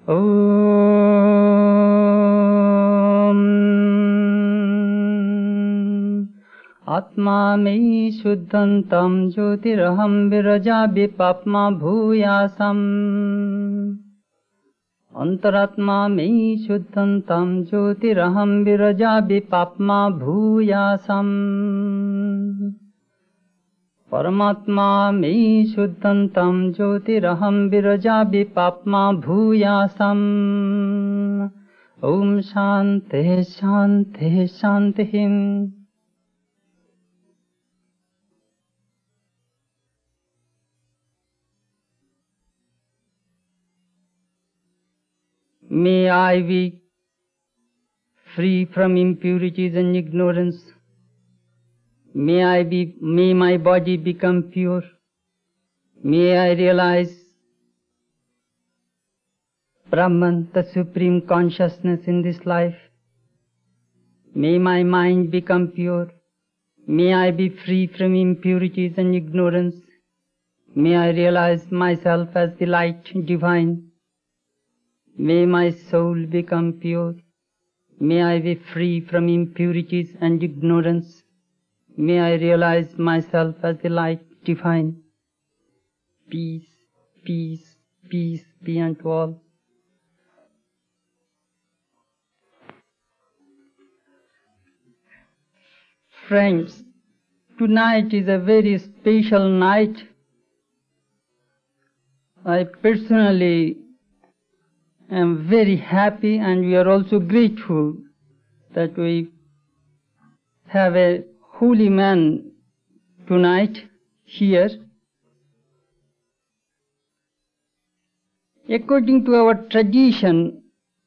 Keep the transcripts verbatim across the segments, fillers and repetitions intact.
Om Atma me shuddhantam jyotiraham virajabi papma bhuyasam Antaratma me shuddhantam jyotiraham virajabi papma bhuyasam Paramatma me shuddhantam jyotiraham virajabi papma bhuyasam Om Shanti Shanti Shanti. May I be free from impurities and ignorance. May I be, may my body become pure. May I realize Brahman, the supreme consciousness in this life. May my mind become pure. May I be free from impurities and ignorance. May I realize myself as the light divine. May my soul become pure. May I be free from impurities and ignorance. May I realize myself as the light divine. Peace, peace, peace be unto all. Friends, tonight is a very special night. I personally am very happy, and we are also grateful that we have a holy man tonight here. According to our tradition,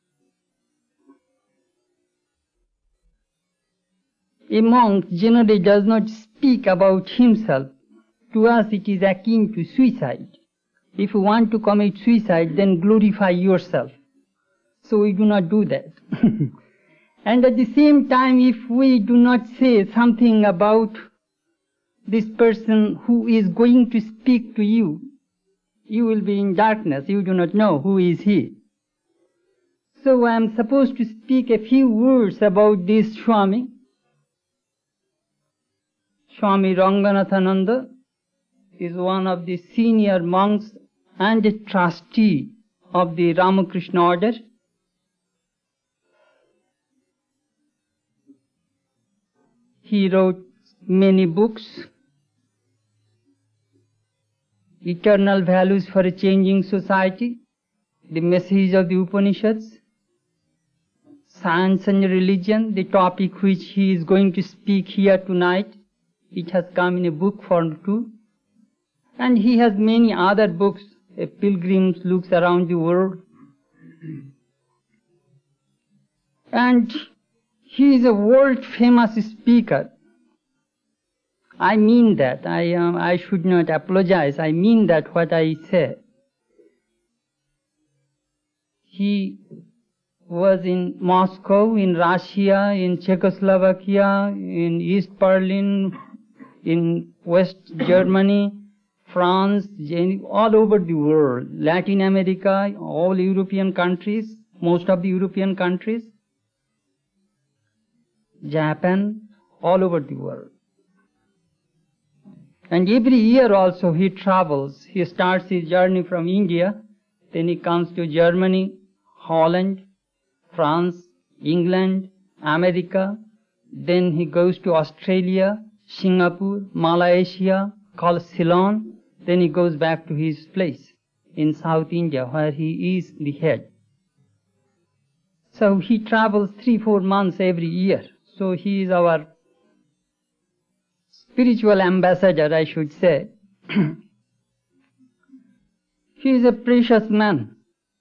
a monk generally does not speak about himself. To us it is akin to suicide. If you want to commit suicide, then glorify yourself. So we do not do that. And at the same time, if we do not say something about this person who is going to speak to you, you will be in darkness. You do not know who is he. So I am supposed to speak a few words about this Swami. Swami Ranganathananda is one of the senior monks and a trustee of the Ramakrishna order. He wrote many books: Eternal Values for a Changing Society, The Message of the Upanishads, Science and Religion, the topic which he is going to speak here tonight. It has come in a book form too. And he has many other books. A Pilgrim Looks Around the World. And he is a world famous speaker. I mean that. I, um, I should not apologize. I mean that what I say. He was in Moscow, in Russia, in Czechoslovakia, in East Berlin, in West Germany, France, all over the world, Latin America, all European countries, most of the European countries, Japan, all over the world. And every year also he travels. He starts his journey from India, then he comes to Germany, Holland, France, England, America, then he goes to Australia, Singapore, Malaysia, called Ceylon. Then he goes back to his place in South India, where he is the head. So he travels three, four months every year. So he is our spiritual ambassador, I should say. He is a precious man.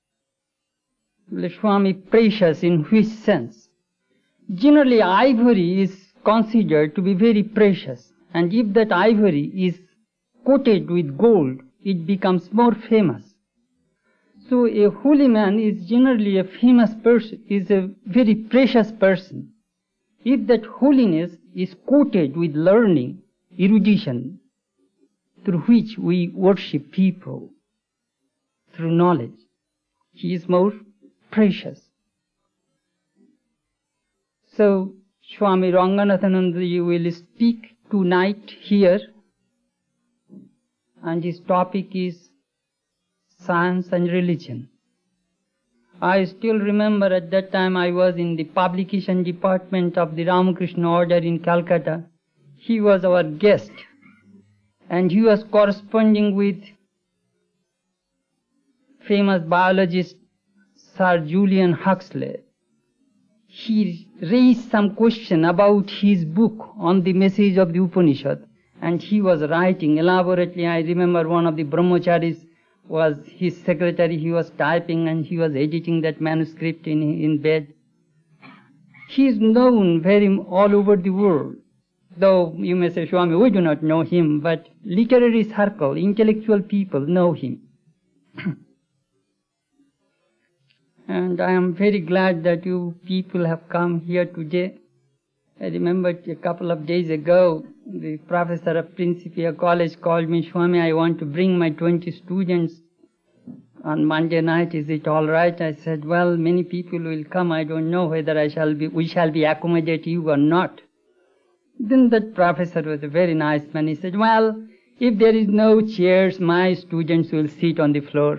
Swami, precious in which sense? Generally, ivory is considered to be very precious. And if that ivory is coated with gold, it becomes more famous. So a holy man is generally a famous person, is a very precious person. If that holiness is coated with learning, erudition, through which we worship people, through knowledge. he is more precious. So, Swami Ranganathanandaji will speak tonight here, and his topic is Science and Religion. I still remember at that time I was in the publication department of the Ramakrishna Order in Calcutta. He was our guest, and he was corresponding with famous biologist Sir Julian Huxley. He raised some question about his book on the message of the Upanishad, and he was writing elaborately. I remember one of the brahmacharis was his secretary. He was typing and he was editing that manuscript in, in bed. He is known very all over the world. Though you may say, Swami, we do not know him, but literary circle, intellectual people know him. And I am very glad that you people have come here today. I remember a couple of days ago, the professor of Principia College called me, Swami, I want to bring my twenty students on Monday night. Is it all right? I said, well, many people will come. I don't know whether I shall be, we shall be accommodate you or not. Then that professor was a very nice man. He said, well, if there is no chairs, my students will sit on the floor.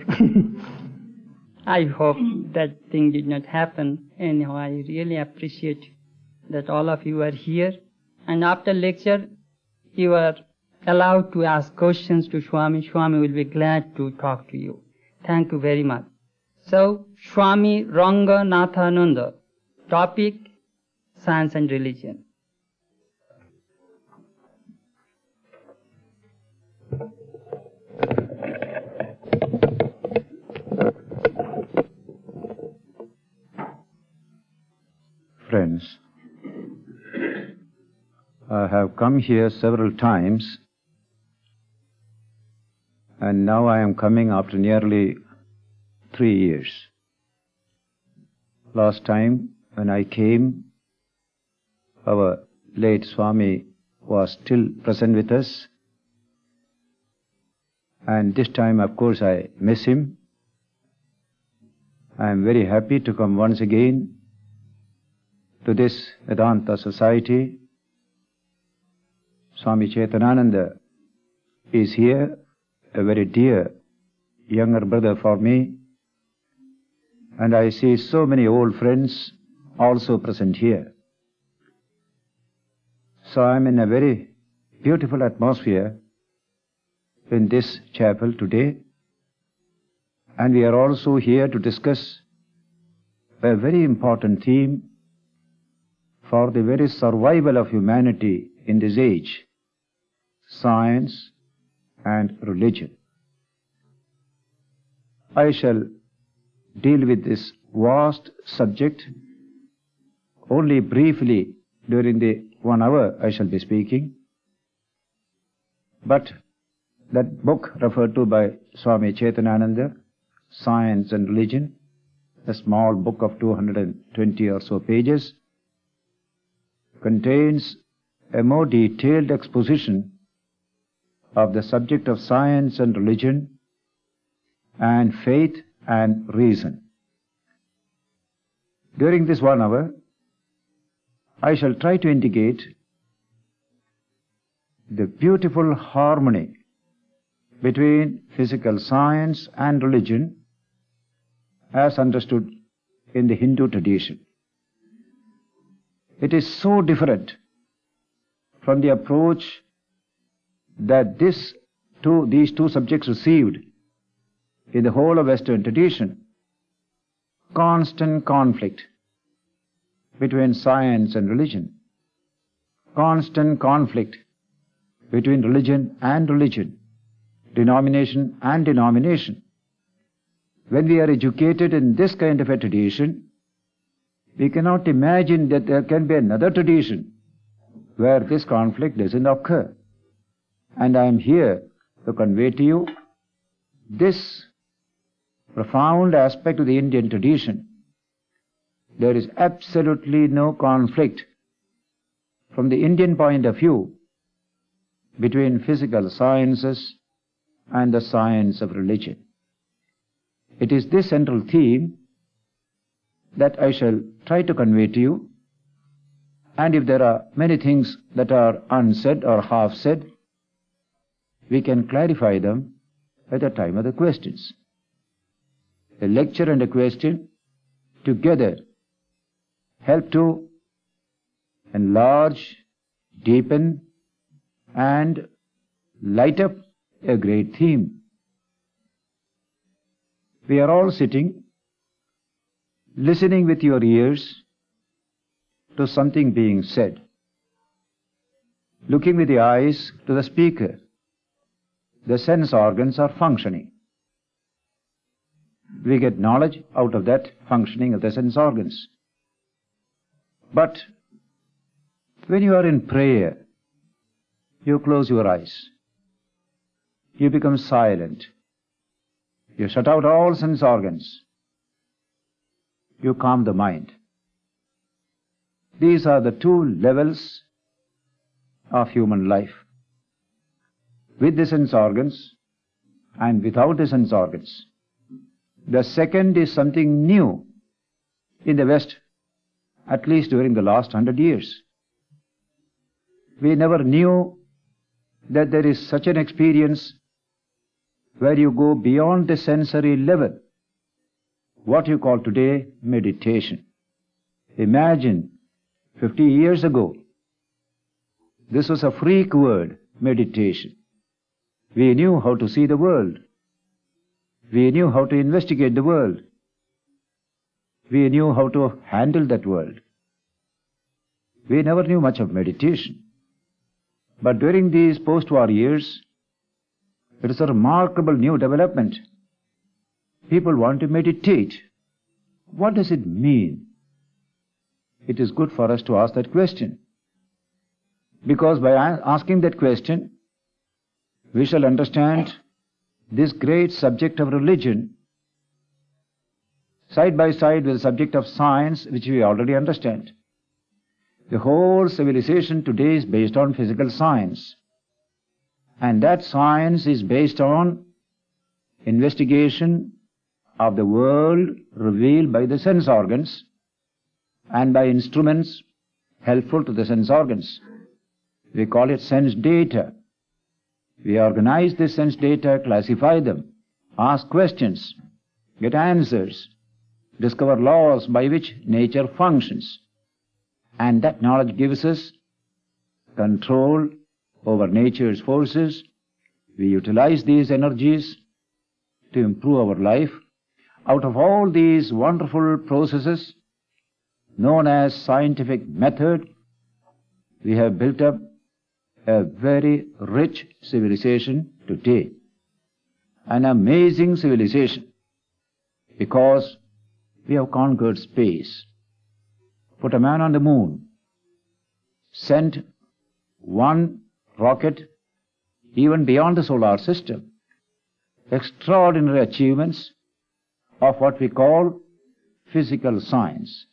I hope that thing did not happen. Anyhow, I really appreciate that all of you are here. And after lecture, you are allowed to ask questions to Swami. Swami will be glad to talk to you. Thank you very much. So, Swami Ranganathananda, topic, Science and Religion. Friends, I have come here several times, and now I am coming after nearly three years. Last time when I came, our late Swami was still present with us, and this time, of course, I miss him. I am very happy to come once again to this Vedanta Society. Swami Chaitanananda is here, a very dear younger brother for me, and I see so many old friends also present here. So I am in a very beautiful atmosphere in this chapel today, and we are also here to discuss a very important theme for the very survival of humanity in this age: science and religion. I shall deal with this vast subject only briefly during the one hour I shall be speaking. But that book referred to by Swami Chaitanananda, Science and Religion, a small book of two hundred twenty or so pages, contains a more detailed exposition of the subject of science and religion and faith and reason. During this one hour, I shall try to indicate the beautiful harmony between physical science and religion as understood in the Hindu tradition. It is so different from the approach that this two, these two subjects received in the whole of Western tradition. Constant conflict between science and religion. Constant conflict between religion and religion. Denomination and denomination. When we are educated in this kind of a tradition, we cannot imagine that there can be another tradition where this conflict doesn't occur. And I am here to convey to you this profound aspect of the Indian tradition. There is absolutely no conflict from the Indian point of view between physical sciences and the science of religion. It is this central theme that I shall try to convey to you, and if there are many things that are unsaid or half said, we can clarify them at the time of the questions. A lecture and a question together help to enlarge, deepen, and light up a great theme. We are all sitting, listening with your ears to something being said, looking with the eyes to the speaker. The sense organs are functioning. We get knowledge out of that functioning of the sense organs. But when you are in prayer, you close your eyes. You become silent. You shut out all sense organs. You calm the mind. These are the two levels of human life. With the sense organs and without the sense organs. The second is something new in the West, at least during the last hundred years. We never knew that there is such an experience where you go beyond the sensory level, what you call today meditation. Imagine, fifty years ago, this was a freak word, meditation. We knew how to see the world. We knew how to investigate the world. We knew how to handle that world. We never knew much of meditation. But during these post-war years, it is a remarkable new development. People want to meditate. What does it mean? It is good for us to ask that question. Because by asking that question, we shall understand this great subject of religion side by side with the subject of science, which we already understand. The whole civilization today is based on physical science. And that science is based on investigation of the world revealed by the sense organs and by instruments helpful to the sense organs. We call it sense data. We organize this sense data, classify them, ask questions, get answers, discover laws by which nature functions. And that knowledge gives us control over nature's forces. We utilize these energies to improve our life. Out of all these wonderful processes known as scientific method, we have built up a very rich civilization today. An amazing civilization, because we have conquered space, put a man on the moon, sent one rocket even beyond the solar system. Extraordinary achievements of what we call physical science,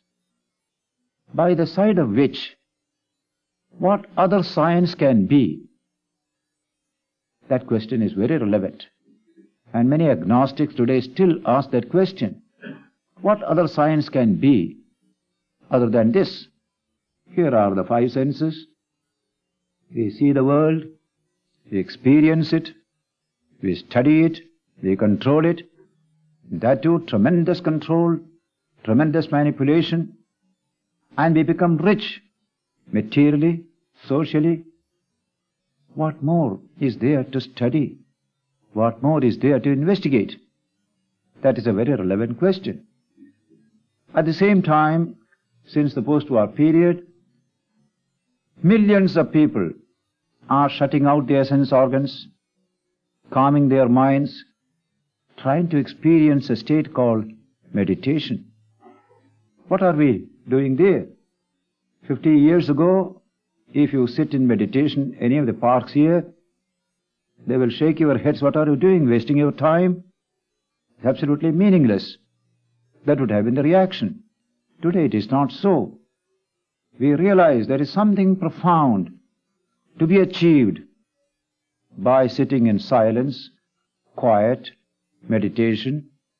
by the side of which what other science can be? That question is very relevant. And many agnostics today still ask that question. What other science can be other than this? Here are the five senses. We see the world, we experience it, we study it, we control it. That too, tremendous control, tremendous manipulation, and we become rich materially, socially. What more is there to study? What more is there to investigate? That is a very relevant question. At the same time, since the post-war period, millions of people are shutting out their sense organs, calming their minds, trying to experience a state called meditation. What are we doing there? Fifty years ago, if you sit in meditation, any of the parks here, they will shake your heads. What are you doing? Wasting your time? It's absolutely meaningless. That would have been the reaction. Today it is not so. We realize there is something profound to be achieved by sitting in silence, quiet, meditation,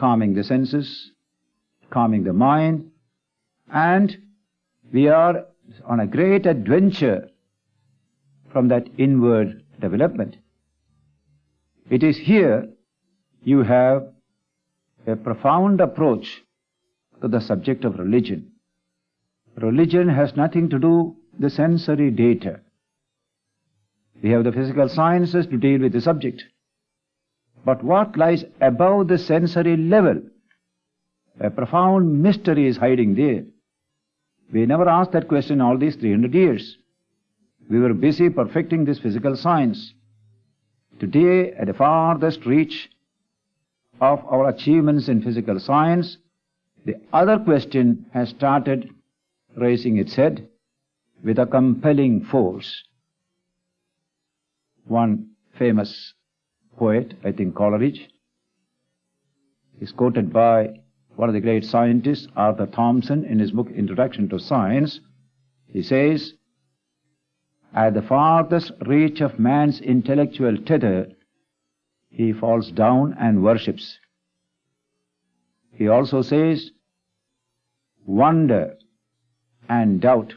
calming the senses, calming the mind, and we are on a great adventure from that inward development. It is here you have a profound approach to the subject of religion. Religion has nothing to do with the sensory data. We have the physical sciences to deal with the subject. But what lies above the sensory level? A profound mystery is hiding there. We never asked that question all these three hundred years. We were busy perfecting this physical science. Today, at the farthest reach of our achievements in physical science, the other question has started raising its head with a compelling force. One famous poet, I think Coleridge, is quoted by one of the great scientists, Arthur Thomson, in his book Introduction to Science. He says, "At the farthest reach of man's intellectual tether, he falls down and worships." He also says, "Wonder and doubt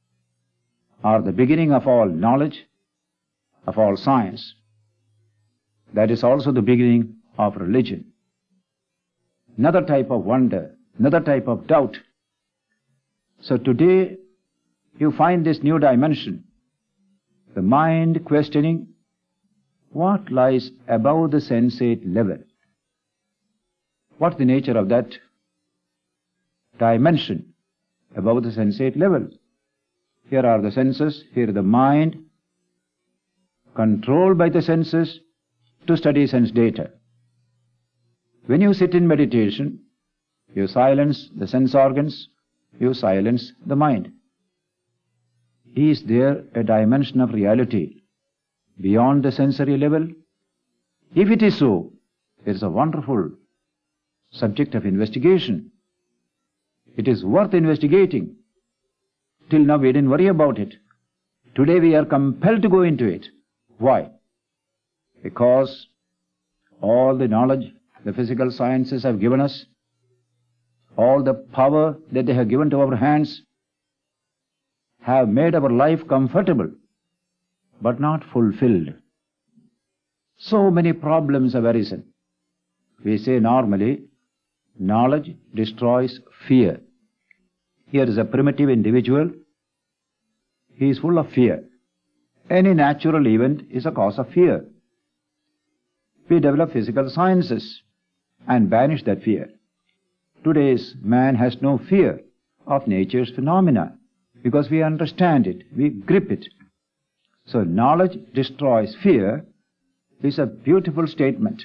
are the beginning of all knowledge, of all science." That is also the beginning of religion. Another type of wonder, another type of doubt. So today you find this new dimension, the mind questioning what lies above the sensate level. What's the nature of that dimension above the sensate level? Here are the senses, here the mind, controlled by the senses to study sense data. When you sit in meditation, you silence the sense organs, you silence the mind. Is there a dimension of reality beyond the sensory level? If it is so, it is a wonderful subject of investigation. It is worth investigating. Till now we didn't worry about it. Today we are compelled to go into it. Why? Because all the knowledge the physical sciences have given us, all the power that they have given to our hands, have made our life comfortable, but not fulfilled. So many problems have arisen. We say normally, knowledge destroys fear. Here is a primitive individual. He is full of fear. Any natural event is a cause of fear. We develop physical sciences and banish that fear. Today's man has no fear of nature's phenomena because we understand it, we grip it. So knowledge destroys fear is a beautiful statement.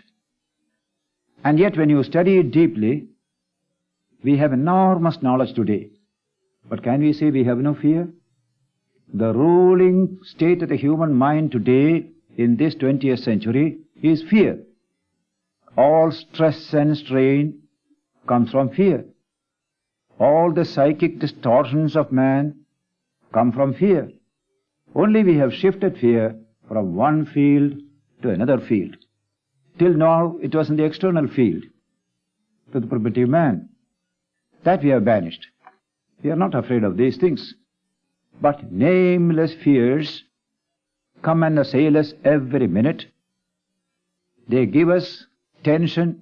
And yet when you study it deeply, we have enormous knowledge today. But can we say we have no fear? The ruling state of the human mind today in this twentieth century is fear. All stress and strain comes from fear. All the psychic distortions of man come from fear. Only we have shifted fear from one field to another field. Till now it was in the external field, to the primitive man. That we have banished. We are not afraid of these things. But nameless fears come and assail us every minute. They give us tension.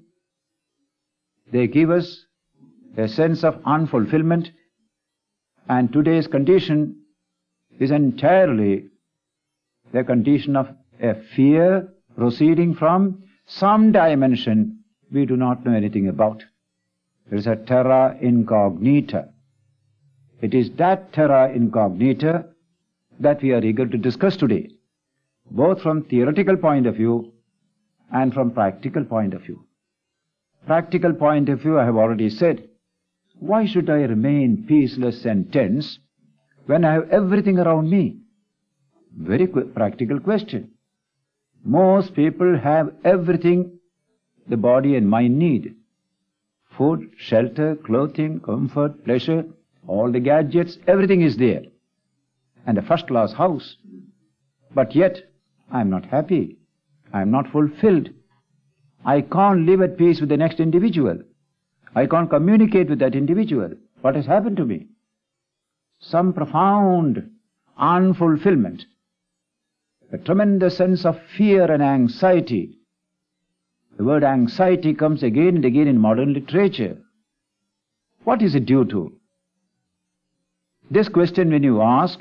They give us a sense of unfulfillment. And today's condition is entirely the condition of a fear proceeding from some dimension we do not know anything about. There is a terra incognita. It is that terra incognita that we are eager to discuss today, both from theoretical point of view and from practical point of view. Practical point of view, I have already said, why should I remain peaceless and tense when I have everything around me? Very qu- practical question. Most people have everything the body and mind need. Food, shelter, clothing, comfort, pleasure, all the gadgets, everything is there. And a first-class house. But yet, I am not happy. I am not fulfilled. I can't live at peace with the next individual. I can't communicate with that individual. What has happened to me? Some profound unfulfillment, a tremendous sense of fear and anxiety. The word anxiety comes again and again in modern literature. What is it due to? This question when you ask,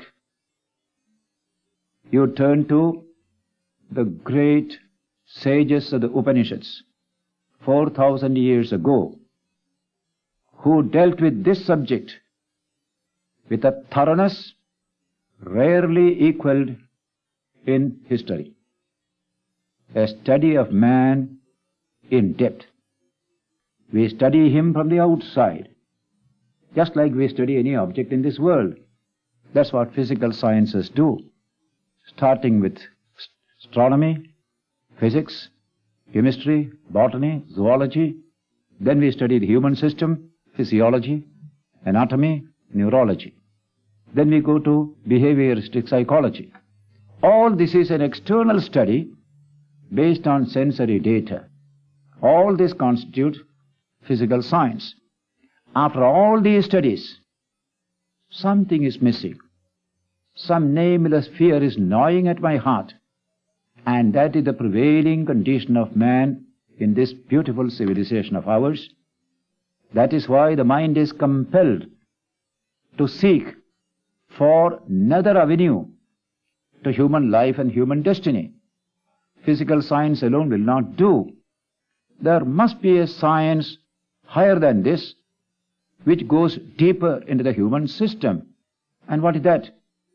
you turn to the great sages of the Upanishads, four thousand years ago, who dealt with this subject with a thoroughness rarely equaled in history. A study of man in depth. We study him from the outside, just like we study any object in this world. That's what physical sciences do, starting with astronomy, physics, chemistry, botany, zoology. Then we study the human system, physiology, anatomy, neurology. Then we go to behavioristic psychology. All this is an external study based on sensory data. All this constitutes physical science. After all these studies, something is missing. Some nameless fear is gnawing at my heart, and that is the prevailing condition of man in this beautiful civilization of ours. That is why the mind is compelled to seek for another avenue to human life and human destiny. Physical science alone will not do. There must be a science higher than this, which goes deeper into the human system. And what is that?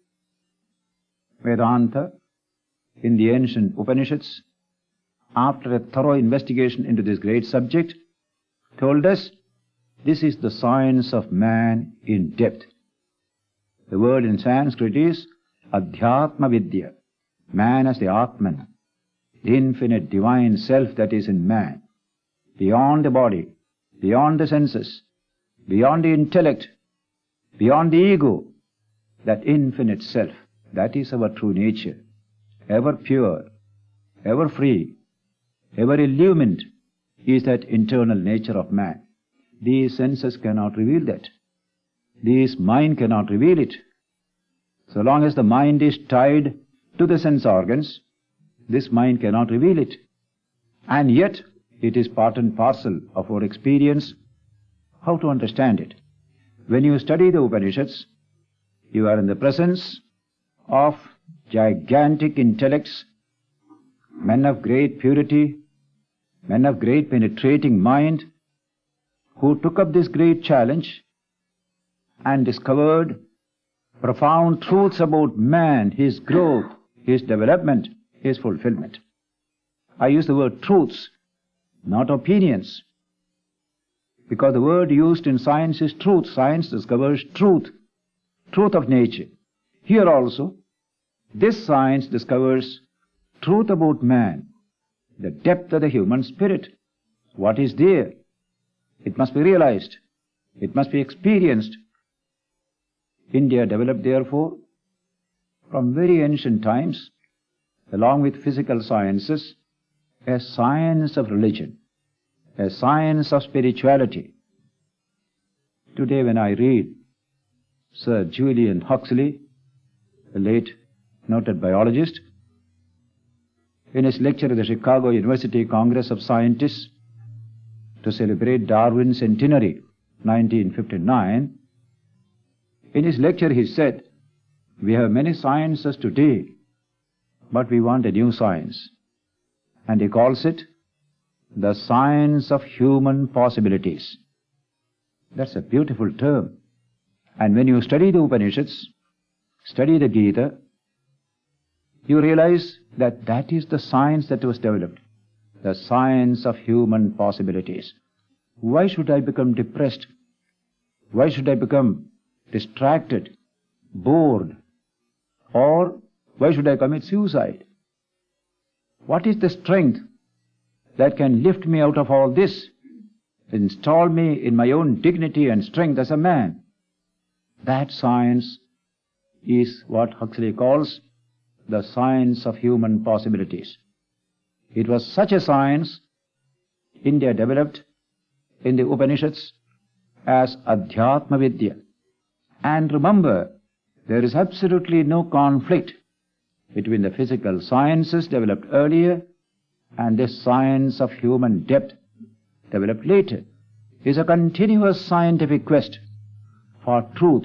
Vedanta, in the ancient Upanishads, after a thorough investigation into this great subject, told us this is the science of man in depth. The word in Sanskrit is Adhyatma Vidya. Man as the Atman, the infinite divine self that is in man, beyond the body, beyond the senses, beyond the intellect, beyond the ego, that infinite self, that is our true nature, ever pure, ever free, ever illumined, is that internal nature of man. These senses cannot reveal that. This mind cannot reveal it. So long as the mind is tied to the sense organs, this mind cannot reveal it. And yet, it is part and parcel of our experience. How to understand it? When you study the Upanishads, you are in the presence of gigantic intellects, men of great purity, men of great penetrating mind, who took up this great challenge and discovered profound truths about man, his growth, his development, his fulfillment. I use the word truths, not opinions, because the word used in science is truth. Science discovers truth, truth of nature. Here also, this science discovers truth about man, the depth of the human spirit. What is there? It must be realized. It must be experienced. India developed, therefore, from very ancient times, along with physical sciences, a science of religion, a science of spirituality. Today when I read Sir Julian Huxley, a late noted biologist, in his lecture at the Chicago University Congress of Scientists to celebrate Darwin's centenary, nineteen fifty-nine, in his lecture he said, "We have many sciences today, but we want a new science." And he calls it the science of human possibilities. That's a beautiful term. And when you study the Upanishads, study the Gita, you realize that that is the science that was developed, the science of human possibilities. Why should I become depressed? Why should I become distracted, bored? Or why should I commit suicide? What is the strength that can lift me out of all this, install me in my own dignity and strength as a man? That science is what Huxley calls the science of human possibilities. It was such a science India developed in the Upanishads as Adhyatma Vidya. And remember, there is absolutely no conflict between the physical sciences developed earlier and this science of human depth developed later. It is a continuous scientific quest for truth.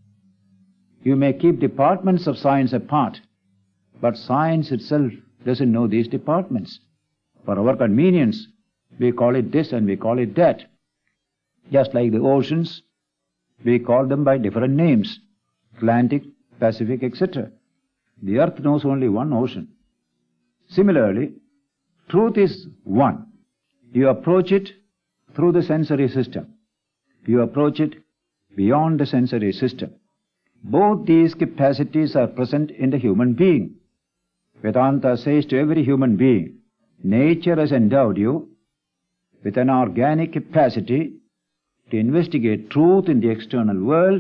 You may keep departments of science apart, but science itself doesn't know these departments. For our convenience, we call it this and we call it that. Just like the oceans, we call them by different names, Atlantic, Pacific, et cetera. The earth knows only one ocean. Similarly, truth is one. You approach it through the sensory system. You approach it beyond the sensory system. Both these capacities are present in the human being. Vedanta says to every human being, nature has endowed you with an organic capacity to investigate truth in the external world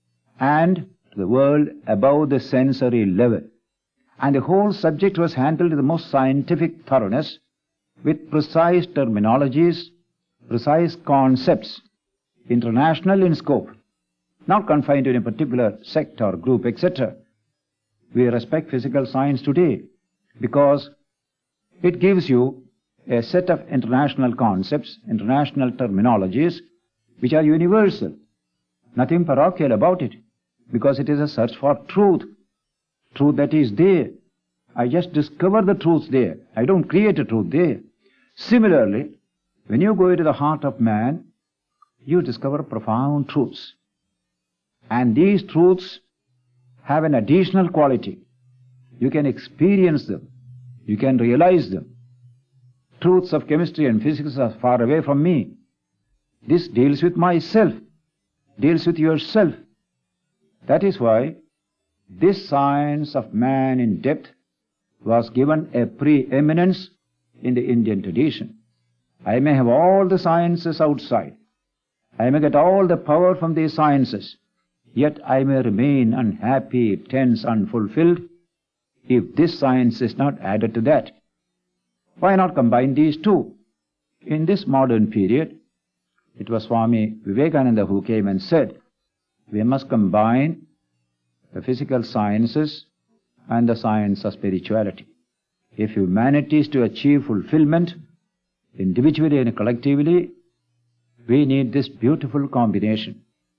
and the world above the sensory level. And the whole subject was handled with the most scientific thoroughness, with precise terminologies, precise concepts, international in scope, not confined to any particular sect or group, et cetera. We respect physical science today because it gives you a set of international concepts, international terminologies, which are universal. Nothing parochial about it, because it is a search for truth. Truth that is there. I just discover the truth there. I don't create a truth there. Similarly, when you go into the heart of man, you discover profound truths. And these truths have an additional quality. You can experience them. You can realize them. Truths of chemistry and physics are far away from me. This deals with myself, deals with yourself. That is why this science of man in depth was given a preeminence in the Indian tradition. I may have all the sciences outside. I may get all the power from these sciences. Yet I may remain unhappy, tense, unfulfilled if this science is not added to that. Why not combine these two? In this modern period, it was Swami Vivekananda who came and said, we must combine the physical sciences and the science of spirituality. If humanity is to achieve fulfillment, individually and collectively, we need this beautiful combination.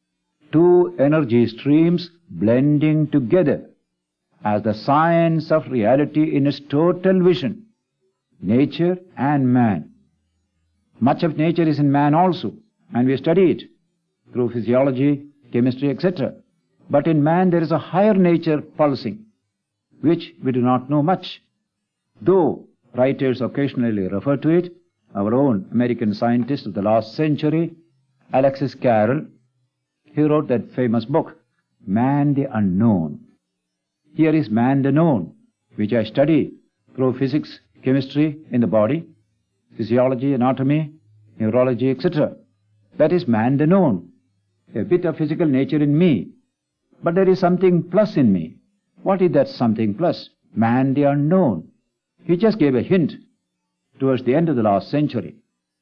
Two energy streams blending together as the science of reality in its total vision, nature and man. Much of nature is in man also, and we study it through physiology, chemistry, et cetera. But in man there is a higher nature pulsing, which we do not know much. Though writers occasionally refer to it, our own American scientist of the last century, Alexis Carrel, he wrote that famous book, Man the Unknown. Here is man the known, which I study through physics, chemistry in the body, physiology, anatomy, neurology, et cetera. That is man the known, a bit of physical nature in me. But there is something plus in me. What is that something plus? Man the unknown. He just gave a hint towards the end of the last century.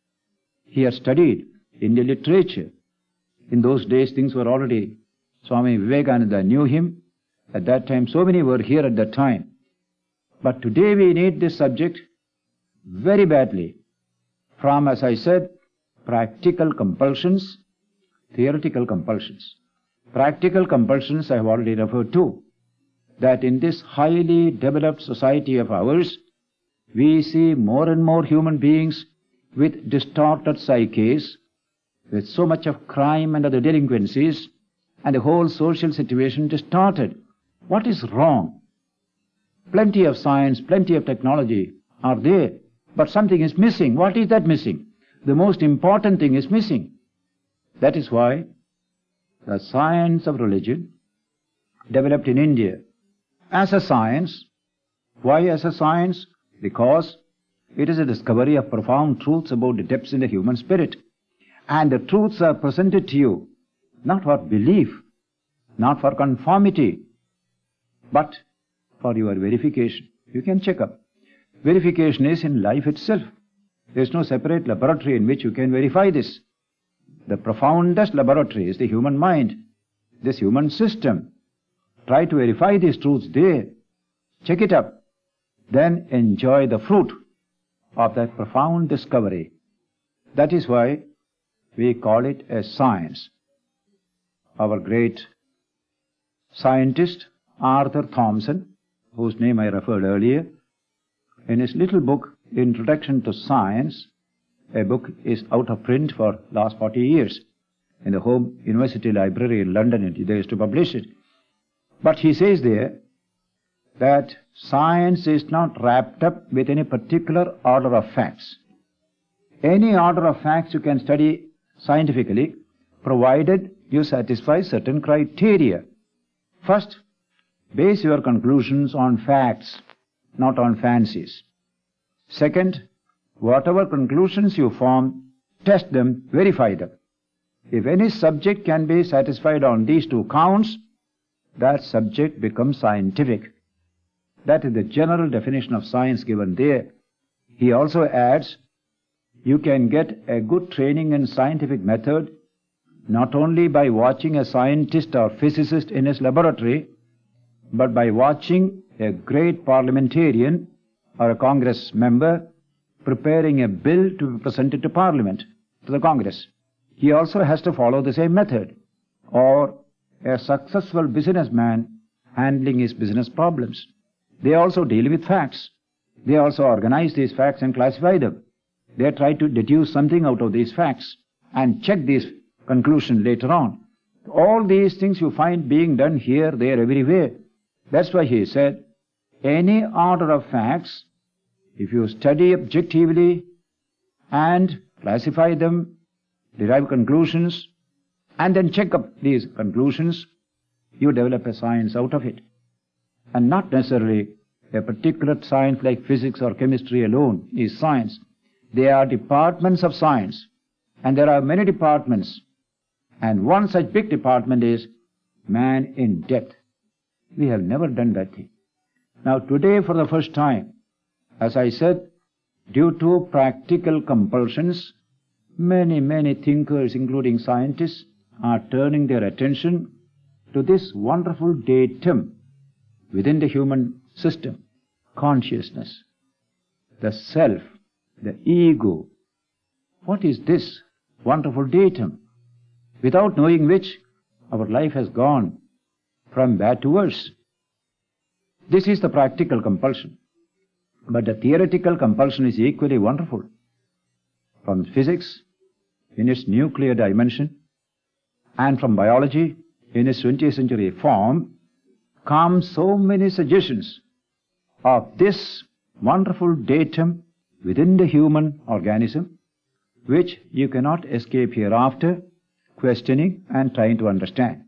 He had studied Indian literature. In those days things were already, Swami Vivekananda knew him. At that time so many were here at that time. But today we need this subject very badly. From, as I said, practical compulsions, theoretical compulsions. Practical compulsions I have already referred to. That in this highly developed society of ours, we see more and more human beings with distorted psyches, with so much of crime and other delinquencies, and the whole social situation distorted. What is wrong? Plenty of science, plenty of technology are there, but something is missing. What is that missing? The most important thing is missing. That is why the science of religion developed in India as a science. Why as a science? Because it is a discovery of profound truths about the depths in the human spirit. And the truths are presented to you not for belief, not for conformity, but for your verification. You can check up. Verification is in life itself. There is no separate laboratory in which you can verify this. The profoundest laboratory is the human mind, this human system. Try to verify these truths there. Check it up. Then enjoy the fruit of that profound discovery. That is why we call it a science. Our great scientist, Arthur Thomson, whose name I referred earlier, in his little book, Introduction to Science, a book is out of print for last forty years. In the Home University Library in London, they used to publish it. But he says there that science is not wrapped up with any particular order of facts. Any order of facts you can study scientifically, provided you satisfy certain criteria. First, base your conclusions on facts, not on fancies. Second, whatever conclusions you form, test them, verify them. If any subject can be satisfied on these two counts, that subject becomes scientific. That is the general definition of science given there. He also adds, you can get a good training in scientific method not only by watching a scientist or physicist in his laboratory, but by watching a great parliamentarian or a Congress member preparing a bill to be presented to Parliament, to the Congress. He also has to follow the same method. Or a successful businessman handling his business problems. They also deal with facts. They also organize these facts and classify them. They try to deduce something out of these facts and check these conclusions later on. All these things you find being done here, there, everywhere. That's why he said, any order of facts, if you study objectively and classify them, derive conclusions, and then check up these conclusions, you develop a science out of it. And not necessarily a particular science like physics or chemistry alone is science. They are departments of science, and there are many departments. And one such big department is man in depth. We have never done that thing. Now today, for the first time, as I said, due to practical compulsions, many, many thinkers, including scientists, are turning their attention to this wonderful datum within the human system, consciousness, the self, the ego. What is this wonderful datum, without knowing which our life has gone from bad to worse? This is the practical compulsion. But the theoretical compulsion is equally wonderful. From physics, in its nuclear dimension, and from biology, in its twentieth century form, come so many suggestions of this wonderful datum within the human organism, which you cannot escape hereafter questioning and trying to understand.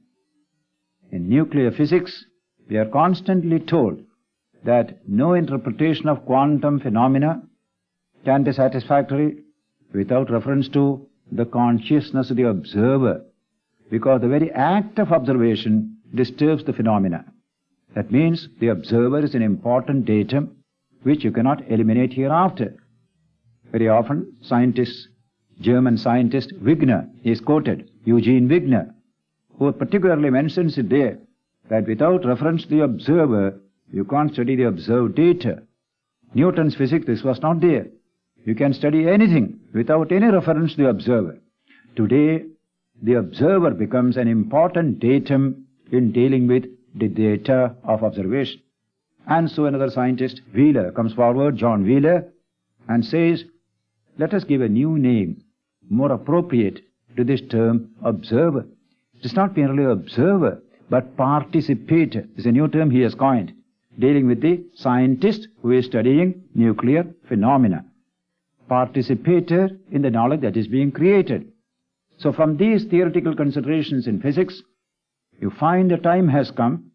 In nuclear physics, we are constantly told that no interpretation of quantum phenomena can be satisfactory without reference to the consciousness of the observer, because the very act of observation disturbs the phenomena. That means the observer is an important datum which you cannot eliminate hereafter. Very often, scientists, German scientist Wigner is quoted, Eugene Wigner, who particularly mentions it there, that without reference to the observer, you can't study the observed data. Newton's physics, this was not there. You can study anything without any reference to the observer. Today, the observer becomes an important datum in dealing with the data of observation. And so another scientist, Wheeler, comes forward, John Wheeler, and says, let us give a new name, more appropriate to this term, observer. It is not merely observer, but participator. This is a new term he has coined, dealing with the scientist who is studying nuclear phenomena. Participator in the knowledge that is being created. So from these theoretical considerations in physics, you find the time has come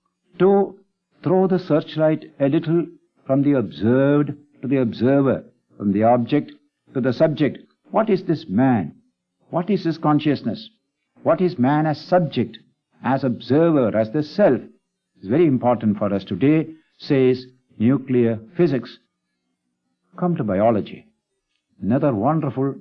to throw the searchlight a little from the observed to the observer, from the object to the subject. What is this man? What is his consciousness? What is man as subject, as observer, as the self? It's very important for us today, says nuclear physics. Come to biology. another wonderful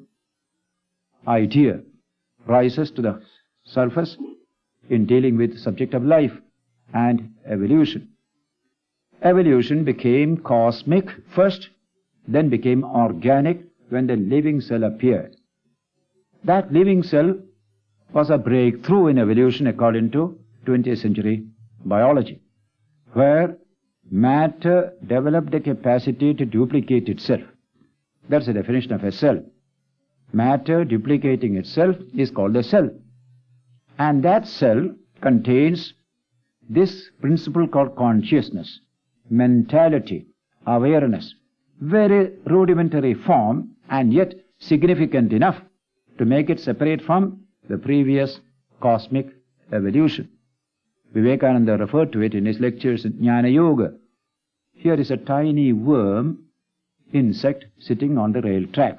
idea rises to the surface in dealing with the subject of life and evolution. Evolution became cosmic first, then became organic when the living cell appeared. That living cell was a breakthrough in evolution according to twentieth century biology, where matter developed the capacity to duplicate itself. That's the definition of a cell. Matter duplicating itself is called a cell. And that cell contains this principle called consciousness, mentality, awareness, very rudimentary form and yet significant enough to make it separate from the previous cosmic evolution. Vivekananda referred to it in his lectures in Jnana Yoga. Here is a tiny worm, insect, sitting on the rail track.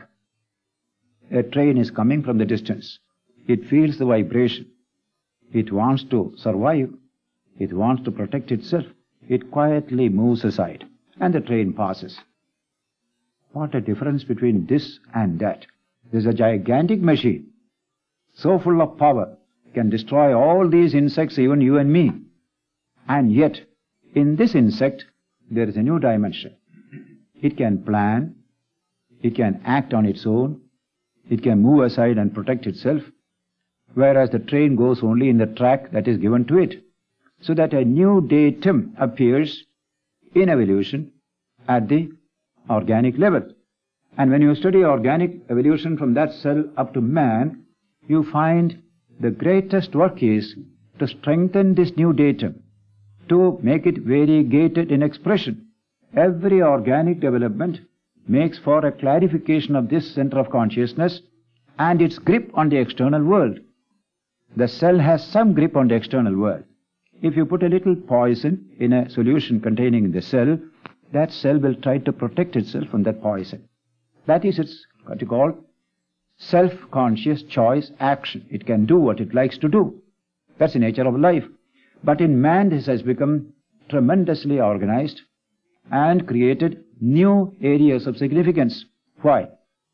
A train is coming from the distance. It feels the vibration. It wants to survive. It wants to protect itself. It quietly moves aside, and the train passes. What a difference between this and that. This is a gigantic machine, so full of power, can destroy all these insects, even you and me. And yet, in this insect, there is a new dimension. It can plan, it can act on its own, it can move aside and protect itself, whereas the train goes only in the track that is given to it. So that a new datum appears in evolution at the organic level. And when you study organic evolution from that cell up to man, you find the greatest work is to strengthen this new datum, to make it variegated in expression. Every organic development makes for a clarification of this center of consciousness and its grip on the external world. The cell has some grip on the external world. If you put a little poison in a solution containing the cell, that cell will try to protect itself from that poison. That is its, what you call, self-conscious choice action. It can do what it likes to do. That's the nature of life. But in man, this has become tremendously organized and created new areas of significance. Why?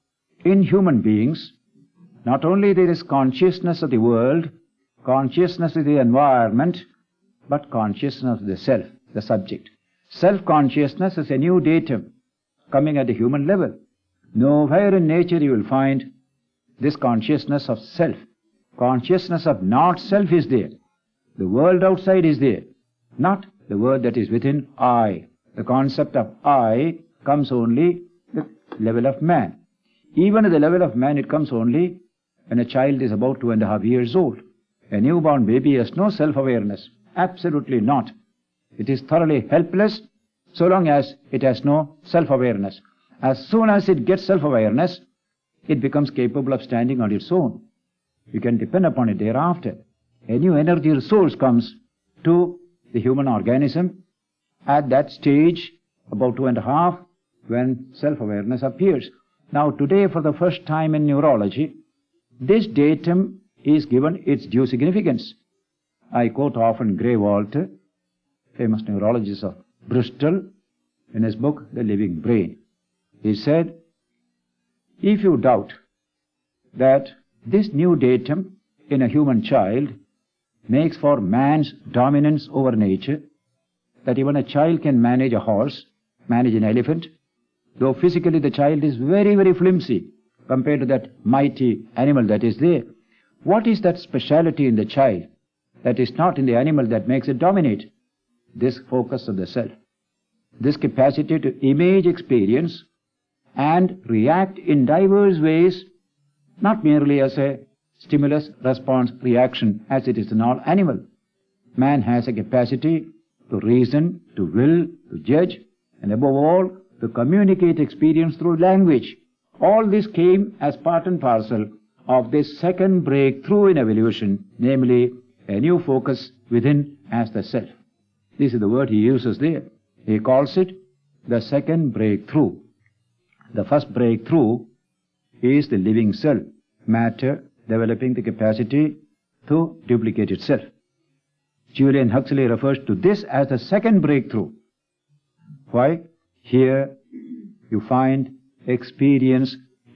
In human beings, not only there is consciousness of the world, consciousness of the environment, but consciousness of the self, the subject. Self-consciousness is a new datum coming at the human level. Nowhere in nature you will find this consciousness of self. Consciousness of not self is there. The world outside is there, not the world that is within I. The concept of I comes only at the level of man. Even at the level of man it comes only when a child is about two and a half years old. A newborn baby has no self-awareness. Absolutely not. It is thoroughly helpless so long as it has no self-awareness. As soon as it gets self-awareness, it becomes capable of standing on its own. You can depend upon it thereafter. A new energy resource comes to the human organism at that stage, about two and a half, when self-awareness appears. Now today, for the first time in neurology, this datum is given its due significance. I quote often Gray Walter, famous neurologist of Bristol, in his book, The Living Brain. He said, if you doubt that this new datum in a human child makes for man's dominance over nature, that even a child can manage a horse, manage an elephant, though physically the child is very, very flimsy compared to that mighty animal that is there. What is that speciality in the child that is not in the animal that makes it dominate? This focus of the self, this capacity to image experience and react in diverse ways, not merely as a stimulus, response, reaction as it is in all animal. Man has a capacity to reason, to will, to judge, and above all, to communicate experience through language. All this came as part and parcel of this second breakthrough in evolution, namely a new focus within as the self. This is the word he uses there. He calls it the second breakthrough. The first breakthrough is the living cell, matter developing the capacity to duplicate itself. Julian Huxley refers to this as the second breakthrough. Why? Here you find experience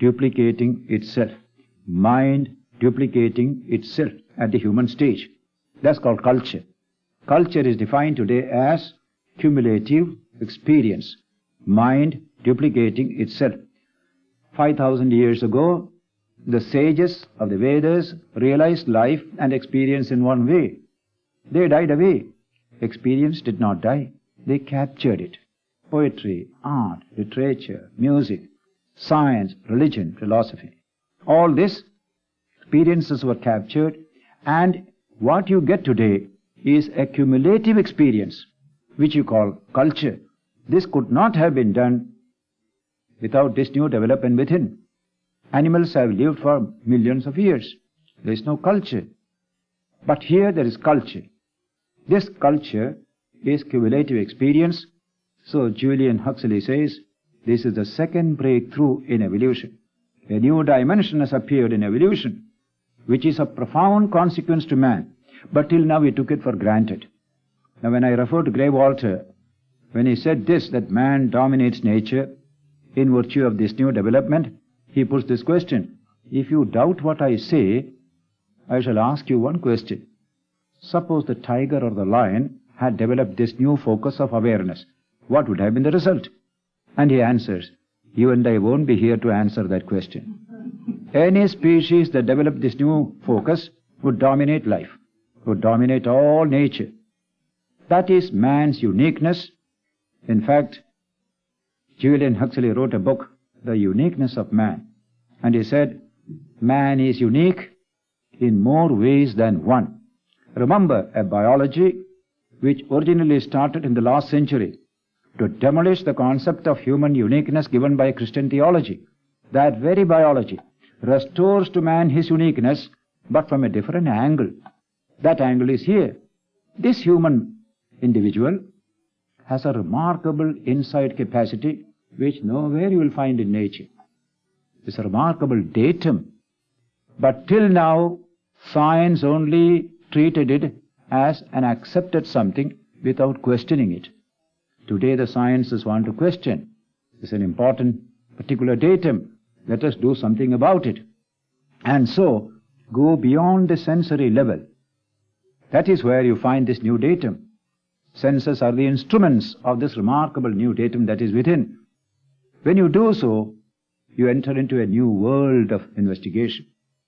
duplicating itself. Mind duplicating itself at the human stage. That's called culture. Culture is defined today as cumulative experience. Mind duplicating itself. Five thousand years ago, the sages of the Vedas realized life and experience in one way. They died away. Experience did not die. They captured it. Poetry, art, literature, music, science, religion, philosophy. All this, experiences were captured, and what you get today is a cumulative experience, which you call culture. This could not have been done without this new development within. Animals have lived for millions of years. There is no culture. But here there is culture. This culture is cumulative experience. So Julian Huxley says, this is the second breakthrough in evolution. A new dimension has appeared in evolution, which is of profound consequence to man. But till now we took it for granted. Now when I refer to Grey-Walter, when he said this, that man dominates nature in virtue of this new development, he puts this question: if you doubt what I say, I shall ask you one question. Suppose the tiger or the lion had developed this new focus of awareness, what would have been the result? And he answers, you and I won't be here to answer that question. Any species that developed this new focus would dominate life, would dominate all nature. That is man's uniqueness. In fact, Julian Huxley wrote a book, The Uniqueness of Man, and he said, man is unique in more ways than one. Remember, a biology which originally started in the last century to demolish the concept of human uniqueness given by Christian theology. That very biology restores to man his uniqueness, but from a different angle. That angle is here. This human individual has a remarkable insight capacity which nowhere you will find in nature. It's a remarkable datum. But till now, science only treated it as an accepted something without questioning it. Today the sciences want to question. It's an important particular datum. Let us do something about it. And so, go beyond the sensory level. That is where you find this new datum. Senses are the instruments of this remarkable new datum that is within. When you do so, you enter into a new world of investigation.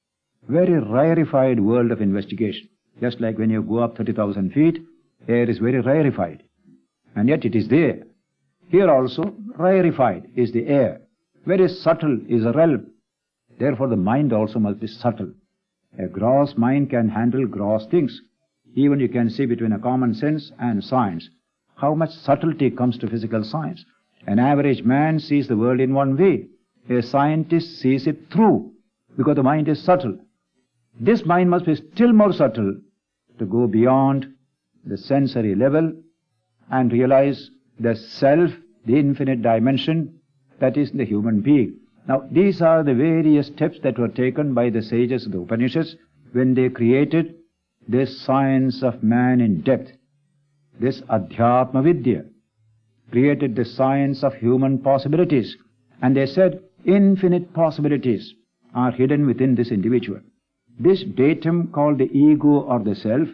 Very rarefied world of investigation. Just like when you go up thirty thousand feet, air is very rarefied. And yet it is there. Here also, rarefied is the air. Very subtle is the realm. Therefore the mind also must be subtle. A gross mind can handle gross things. Even you can see between a common sense and science how much subtlety comes to physical science. An average man sees the world in one way. A scientist sees it through, because the mind is subtle. This mind must be still more subtle to go beyond the sensory level and realize the self, the infinite dimension that is the human being. Now, these are the various steps that were taken by the sages of the Upanishads when they created this science of man in depth, this Adhyatma Vidya, created the science of human possibilities. And they said infinite possibilities are hidden within this individual. This datum called the ego or the self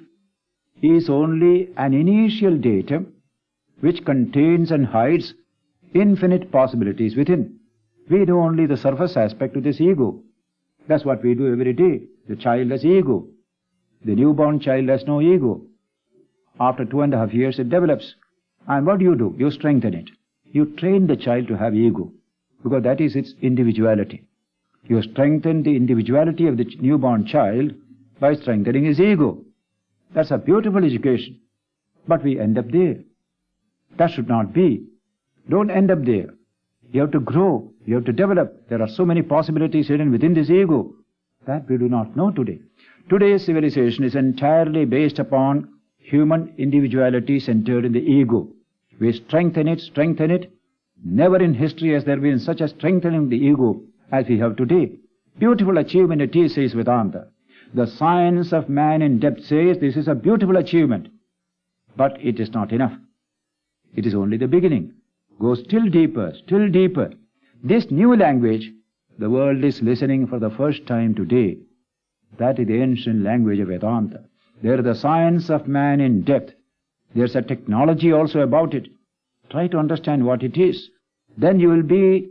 is only an initial datum which contains and hides infinite possibilities within. We know only the surface aspect of this ego. That's what we do every day. The child has ego. The newborn child has no ego. After two and a half years it develops. And what do you do? You strengthen it. You train the child to have ego, because that is its individuality. You strengthen the individuality of the newborn child by strengthening his ego. That's a beautiful education. But we end up there. That should not be. Don't end up there. You have to grow. You have to develop. There are so many possibilities hidden within this ego that we do not know today. Today's civilization is entirely based upon human individuality centered in the ego. We strengthen it, strengthen it. Never in history has there been such a strengthening of the ego as we have today. Beautiful achievement it is, says Vedanta. The science of man in depth says this is a beautiful achievement. But it is not enough. It is only the beginning. Go still deeper, still deeper. This new language the world is listening for the first time today. That is the ancient language of Vedanta. There is the science of man in depth. There's a technology also about it. Try to understand what it is. Then you will be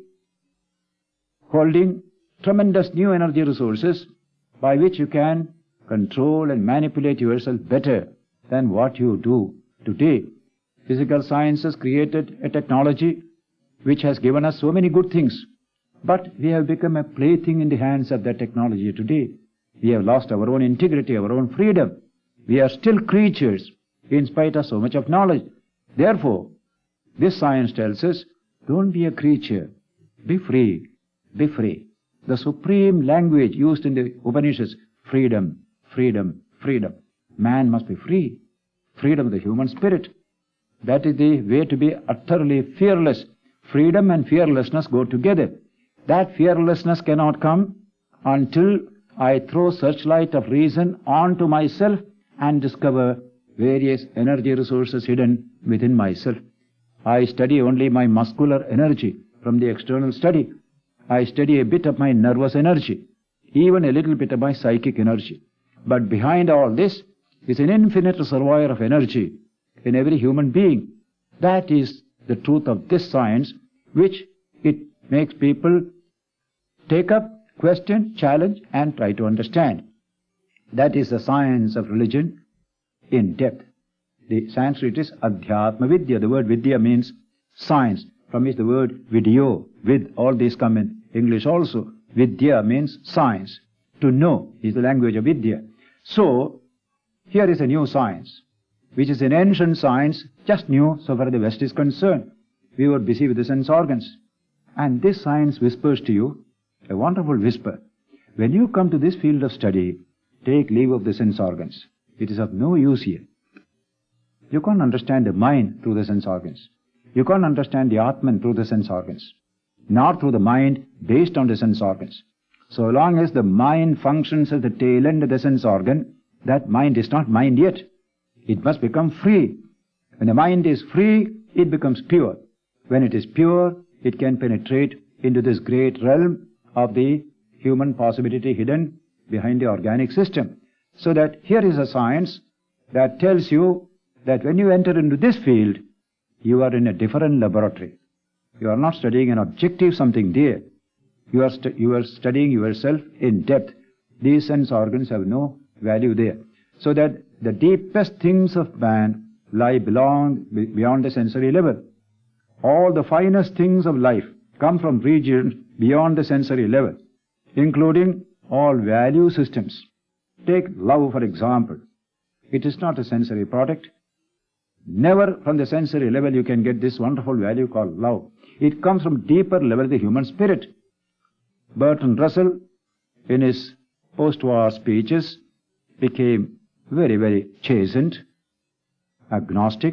holding tremendous new energy resources by which you can control and manipulate yourself better than what you do today. Physical science has created a technology which has given us so many good things, but we have become a plaything in the hands of that technology today. We have lost our own integrity, our own freedom. We are still creatures in spite of so much of knowledge. Therefore, this science tells us, don't be a creature, be free, be free. The supreme language used in the Upanishads, freedom, freedom, freedom. Man must be free, freedom of the human spirit. That is the way to be utterly fearless. Freedom and fearlessness go together. That fearlessness cannot come until I throw searchlight of reason onto myself and discover various energy resources hidden within myself. I study only my muscular energy from the external study. I study a bit of my nervous energy, even a little bit of my psychic energy. But behind all this is an infinite reservoir of energy in every human being. That is the truth of this science, which it makes people take up, question, challenge, and try to understand. That is the science of religion in depth. The Sanskrit is Adhyatma Vidya. The word Vidya means science, from which the word video, with, all these come in English also. Vidya means science. To know is the language of Vidya. So, here is a new science, which is an ancient science, just new so far as the West is concerned. We were busy with the sense organs. And this science whispers to you a wonderful whisper. When you come to this field of study, take leave of the sense organs. It is of no use here. You can't understand the mind through the sense organs. You can't understand the Atman through the sense organs, nor through the mind based on the sense organs. So long as the mind functions at the tail end of the sense organ, that mind is not mind yet. It must become free. When the mind is free, it becomes pure. When it is pure, it can penetrate into this great realm of the human possibility hidden behind the organic system. So that here is a science that tells you that when you enter into this field, you are in a different laboratory. You are not studying an objective something there. You are, stu- you are studying yourself in depth. These sense organs have no value there. So that the deepest things of man lie belong, beyond the sensory level. All the finest things of life come from regions beyond the sensory level, including all value systems. Take love, for example. It is not a sensory product. Never from the sensory level you can get this wonderful value called love. It comes from deeper level of the human spirit. Bertrand Russell, in his post-war speeches, became very, very chastened, agnostic,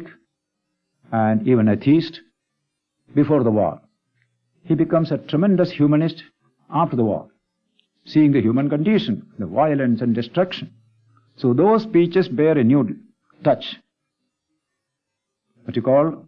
and even atheist before the war. He becomes a tremendous humanist after the war, seeing the human condition, the violence and destruction. So those speeches bear a new touch. What you call,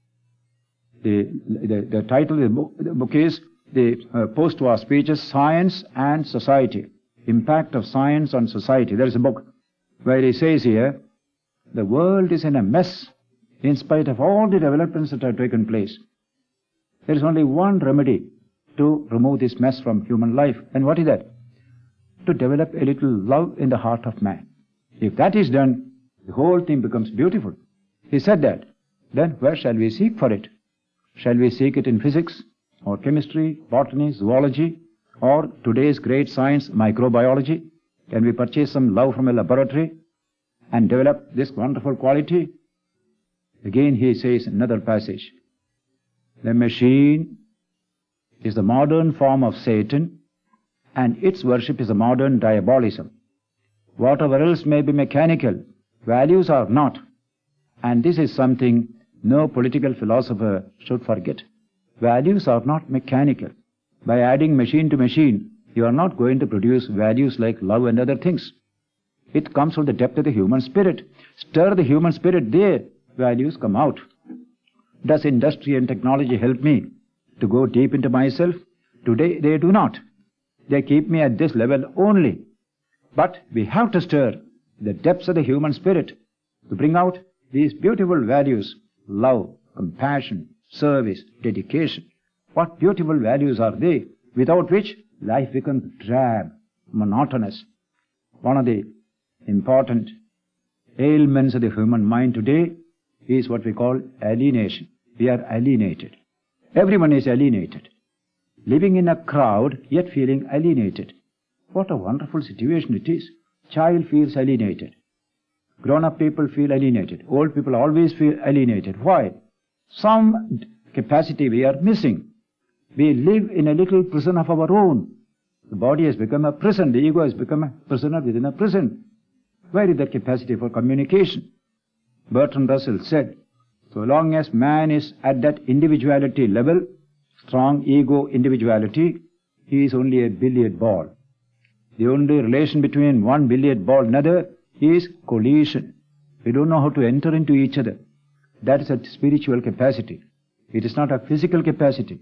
the, the, the title of the book, the book is the uh, post-war speeches, Science and Society, Impact of Science on Society. There is a book where he says here, the world is in a mess in spite of all the developments that have taken place. There is only one remedy to remove this mess from human life. And what is that? To develop a little love in the heart of man. If that is done, the whole thing becomes beautiful. He said that. Then where shall we seek for it? Shall we seek it in physics, or chemistry, botany, zoology, or today's great science, microbiology? Can we purchase some love from a laboratory and develop this wonderful quality? Again he says in another passage, the machine is the modern form of Satan, and its worship is a modern diabolism. Whatever else may be mechanical, values are not. And this is something no political philosopher should forget. Values are not mechanical. By adding machine to machine, you are not going to produce values like love and other things. It comes from the depth of the human spirit. Stir the human spirit there, values come out. Does industry and technology help me to go deep into myself? Today they do not. They keep me at this level only. But we have to stir the depths of the human spirit to bring out these beautiful values: love, compassion, service, dedication. What beautiful values are they, without which life becomes drab, monotonous. One of the important ailments of the human mind today is what we call alienation. We are alienated. Everyone is alienated. Living in a crowd, yet feeling alienated. What a wonderful situation it is. Child feels alienated. Grown-up people feel alienated. Old people always feel alienated. Why? Some capacity we are missing. We live in a little prison of our own. The body has become a prison. The ego has become a prisoner within a prison. Where is the capacity for communication? Bertrand Russell said, so long as man is at that individuality level, strong ego individuality, he is only a billiard ball. The only relation between one billiard ball and another is collision. We don't know how to enter into each other. That is a spiritual capacity. It is not a physical capacity.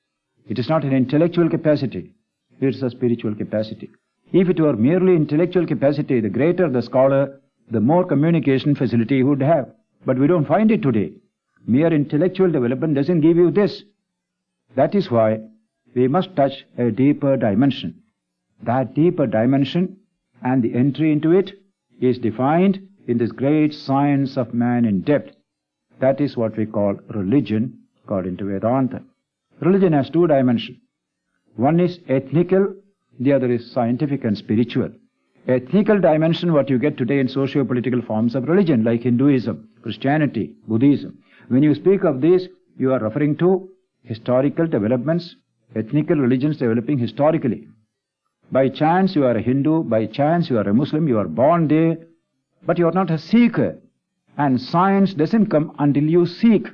It is not an intellectual capacity. It is a spiritual capacity. If it were merely intellectual capacity, the greater the scholar, the more communication facility he would have. But we don't find it today. Mere intellectual development doesn't give you this. That is why we must touch a deeper dimension. That deeper dimension and the entry into it is defined in this great science of man in depth. That is what we call religion, according to Vedanta. Religion has two dimensions. One is ethnical, the other is scientific and spiritual. Ethnical dimension, what you get today in socio-political forms of religion, like Hinduism, Christianity, Buddhism. When you speak of this, you are referring to historical developments, ethnical religions developing historically. By chance you are a Hindu, by chance you are a Muslim, you are born there, but you are not a seeker. And science doesn't come until you seek.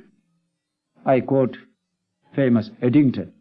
I quote famous Eddington,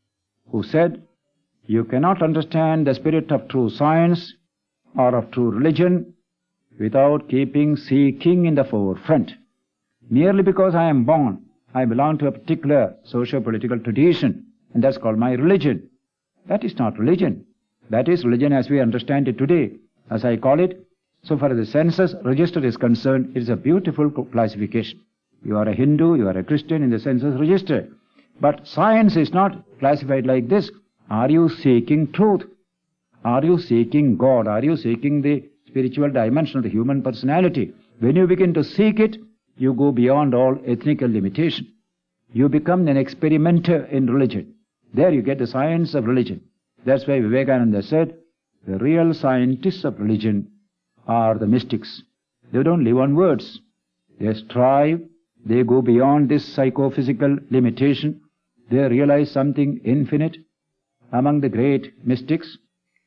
who said, you cannot understand the spirit of true science or of true religion without keeping seeking in the forefront. Merely because I am born, I belong to a particular socio-political tradition, and that's called my religion. That is not religion. That is religion as we understand it today, as I call it. So far as the census register is concerned, it is a beautiful classification. You are a Hindu, you are a Christian in the census register. But science is not classified like this. Are you seeking truth? Are you seeking God? Are you seeking the spiritual dimension of the human personality? When you begin to seek it, you go beyond all ethnical limitation. You become an experimenter in religion. There you get the science of religion. That's why Vivekananda said, the real scientists of religion are the mystics. They don't live on words. They strive. They go beyond this psychophysical limitation. They realize something infinite. Among the great mystics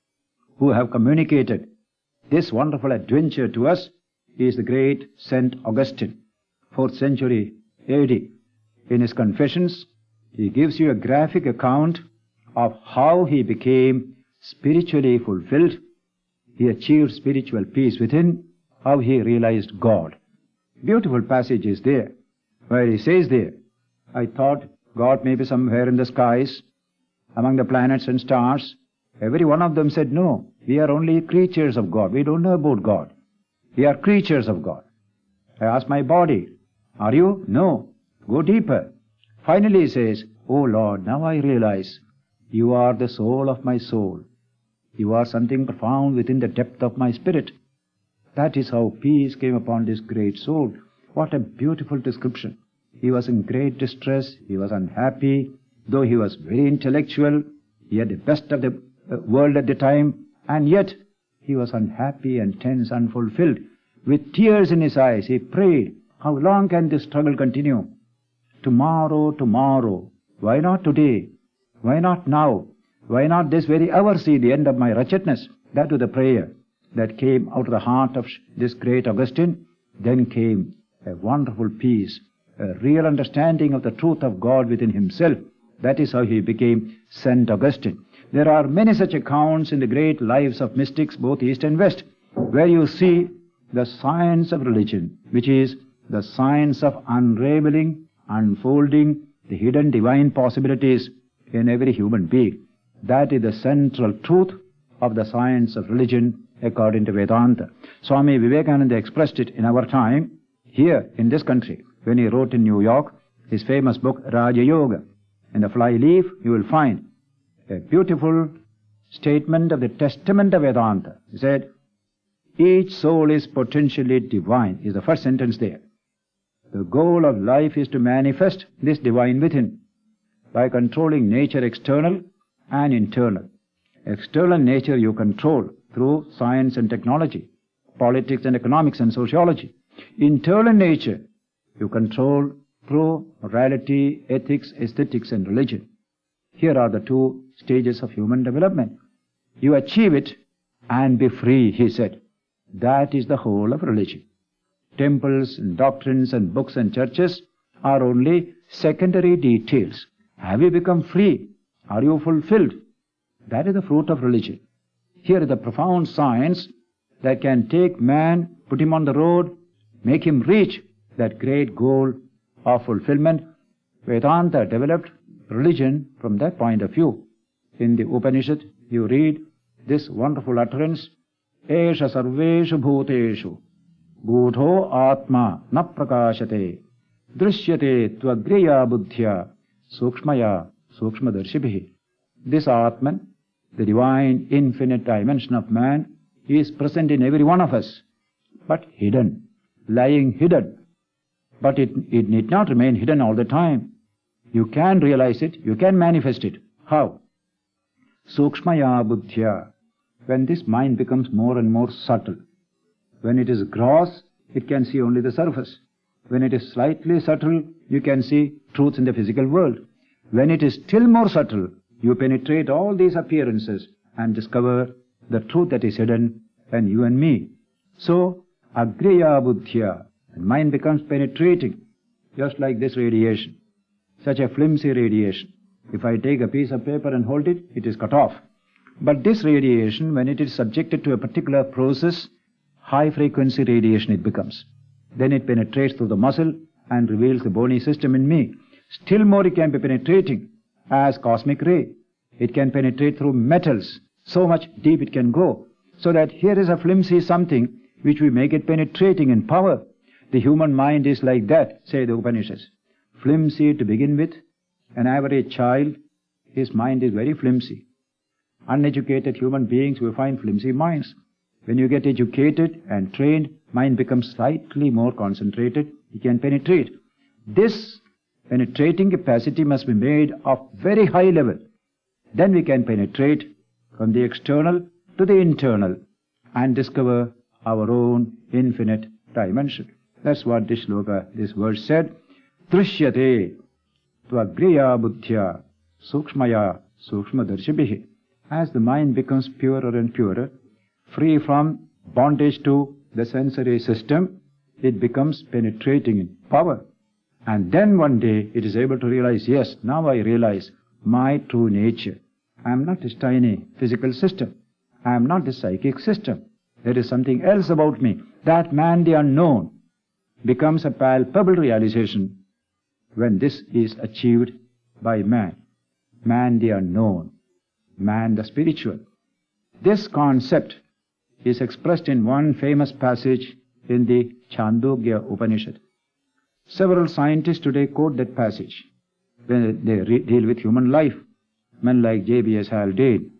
who have communicated this wonderful adventure to us is the great Saint Augustine, fourth century A D. In his Confessions, he gives you a graphic account of how he became spiritually fulfilled. He achieved spiritual peace within, how he realized God. Beautiful passage is there, where he says there, I thought God may be somewhere in the skies, among the planets and stars. Every one of them said, no, we are only creatures of God. We don't know about God. We are creatures of God. I asked my body, are you? No. Go deeper. Finally he says, oh Lord, now I realize you are the soul of my soul. You are something profound within the depth of my spirit. That is how peace came upon this great soul. What a beautiful description. He was in great distress. He was unhappy. Though he was very intellectual, he had the best of the world at the time, and yet he was unhappy and tense, unfulfilled. With tears in his eyes, he prayed, how long can this struggle continue? Tomorrow, tomorrow. Why not today? Why not now? Why not this very hour see the end of my wretchedness? That was the prayer that came out of the heart of this great Augustine. Then came a wonderful peace, a real understanding of the truth of God within himself. That is how he became Saint Augustine. There are many such accounts in the great lives of mystics, both East and West, where you see the science of religion, which is the science of unraveling, unfolding the hidden divine possibilities in every human being. That is the central truth of the science of religion according to Vedanta. Swami Vivekananda expressed it in our time, here in this country, when he wrote in New York his famous book Raja Yoga. In the flyleaf you will find a beautiful statement of the testament of Vedanta. He said, each soul is potentially divine, is the first sentence there. The goal of life is to manifest this divine within by controlling nature external and internal. External nature you control through science and technology, politics and economics and sociology. Internal nature you control through morality, ethics, aesthetics and religion. Here are the two stages of human development. You achieve it and be free, he said. That is the whole of religion. Temples and doctrines and books and churches are only secondary details. Have you become free? Are you fulfilled? That is the fruit of religion. Here is the profound science that can take man, put him on the road, make him reach that great goal of fulfillment. Vedanta developed religion from that point of view. In the Upanishad, you read this wonderful utterance, Esha sarveshu bhuteshu, gudho atma na prakashate, drishyate tvagriya buddhya, sukshmaya sukshmadarshibhi. This Atman, the divine infinite dimension of man, is present in every one of us, but hidden, lying hidden. But it, it need not remain hidden all the time. You can realize it, you can manifest it. How? Sukshmaya buddhya. When this mind becomes more and more subtle. When it is gross, it can see only the surface. When it is slightly subtle, you can see truths in the physical world. When it is still more subtle, you penetrate all these appearances and discover the truth that is hidden in you and me. So, agriya buddhya, and mind becomes penetrating, just like this radiation, such a flimsy radiation. If I take a piece of paper and hold it, it is cut off. But this radiation, when it is subjected to a particular process, high-frequency radiation it becomes. Then it penetrates through the muscle and reveals the bony system in me. Still more it can be penetrating as cosmic ray. It can penetrate through metals. So much deep it can go. So that here is a flimsy something which we make it penetrating in power. The human mind is like that, say the Upanishads. Flimsy to begin with. An average child, his mind is very flimsy. Uneducated human beings will find flimsy minds. When you get educated and trained, mind becomes slightly more concentrated. It can penetrate. This penetrating capacity must be made of very high level. Then we can penetrate from the external to the internal and discover our own infinite dimension. That's what this shloka, this verse said. Drishyate tvagriya buddhya sukshmaya sukshmadarshibhi. As the mind becomes purer and purer, free from bondage to the sensory system, it becomes penetrating in power. And then one day it is able to realize, yes, now I realize my true nature. I am not this tiny physical system. I am not this psychic system. There is something else about me. That man, the unknown, becomes a palpable realization when this is achieved by man. Man, the unknown. Man, the spiritual. This concept is expressed in one famous passage in the Chandogya Upanishad. Several scientists today quote that passage when they re- deal with human life. Men like J B S Haldane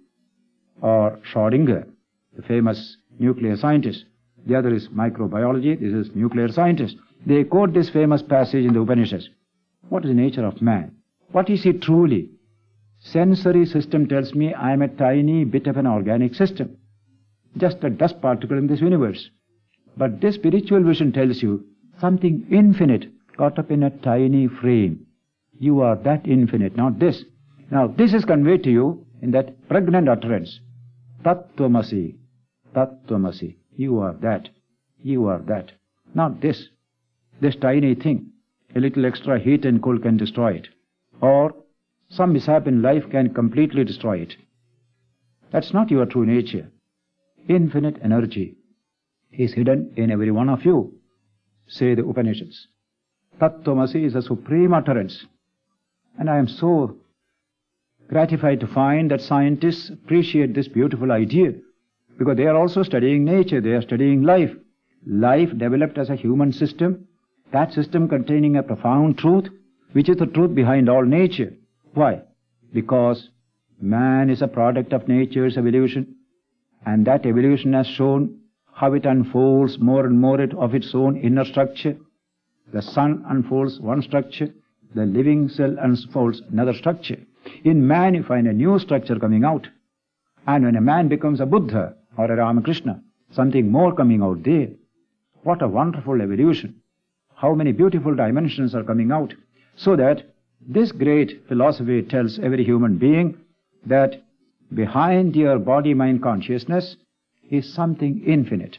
or Schrödinger, the famous nuclear scientist. The other is microbiology, this is nuclear scientist. They quote this famous passage in the Upanishads. What is the nature of man? What is he truly? Sensory system tells me I am a tiny bit of an organic system, just a dust particle in this universe. But this spiritual vision tells you something infinite caught up in a tiny frame. You are that infinite, not this. Now this is conveyed to you in that pregnant utterance. Tat-tvamasi, Tat-tvamasi. You are that, you are that. Not this, this tiny thing. A little extra heat and cold can destroy it. Or some mishap in life can completely destroy it. That's not your true nature. Infinite energy is hidden in every one of you, say the Upanishads. Tat-tvamasi is a supreme utterance. And I am so gratified to find that scientists appreciate this beautiful idea, because they are also studying nature, they are studying life. Life developed as a human system, that system containing a profound truth, which is the truth behind all nature. Why? Because man is a product of nature's evolution, and that evolution has shown how it unfolds more and more of its own inner structure. The sun unfolds one structure, the living cell unfolds another structure. In man you find a new structure coming out. And when a man becomes a Buddha or a Ramakrishna, something more coming out there. What a wonderful evolution. How many beautiful dimensions are coming out. So that this great philosophy tells every human being that behind your body-mind consciousness is something infinite.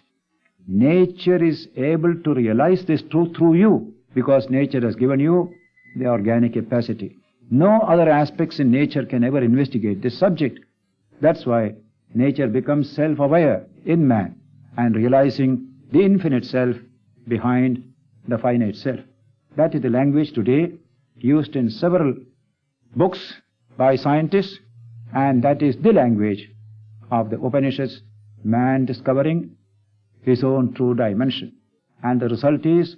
Nature is able to realize this truth through you, because nature has given you the organic capacity. No other aspects in nature can ever investigate this subject. That's why nature becomes self-aware in man and realizing the infinite self behind the finite self. That is the language today used in several books by scientists, and that is the language of the Upanishads, man discovering his own true dimension. And the result is,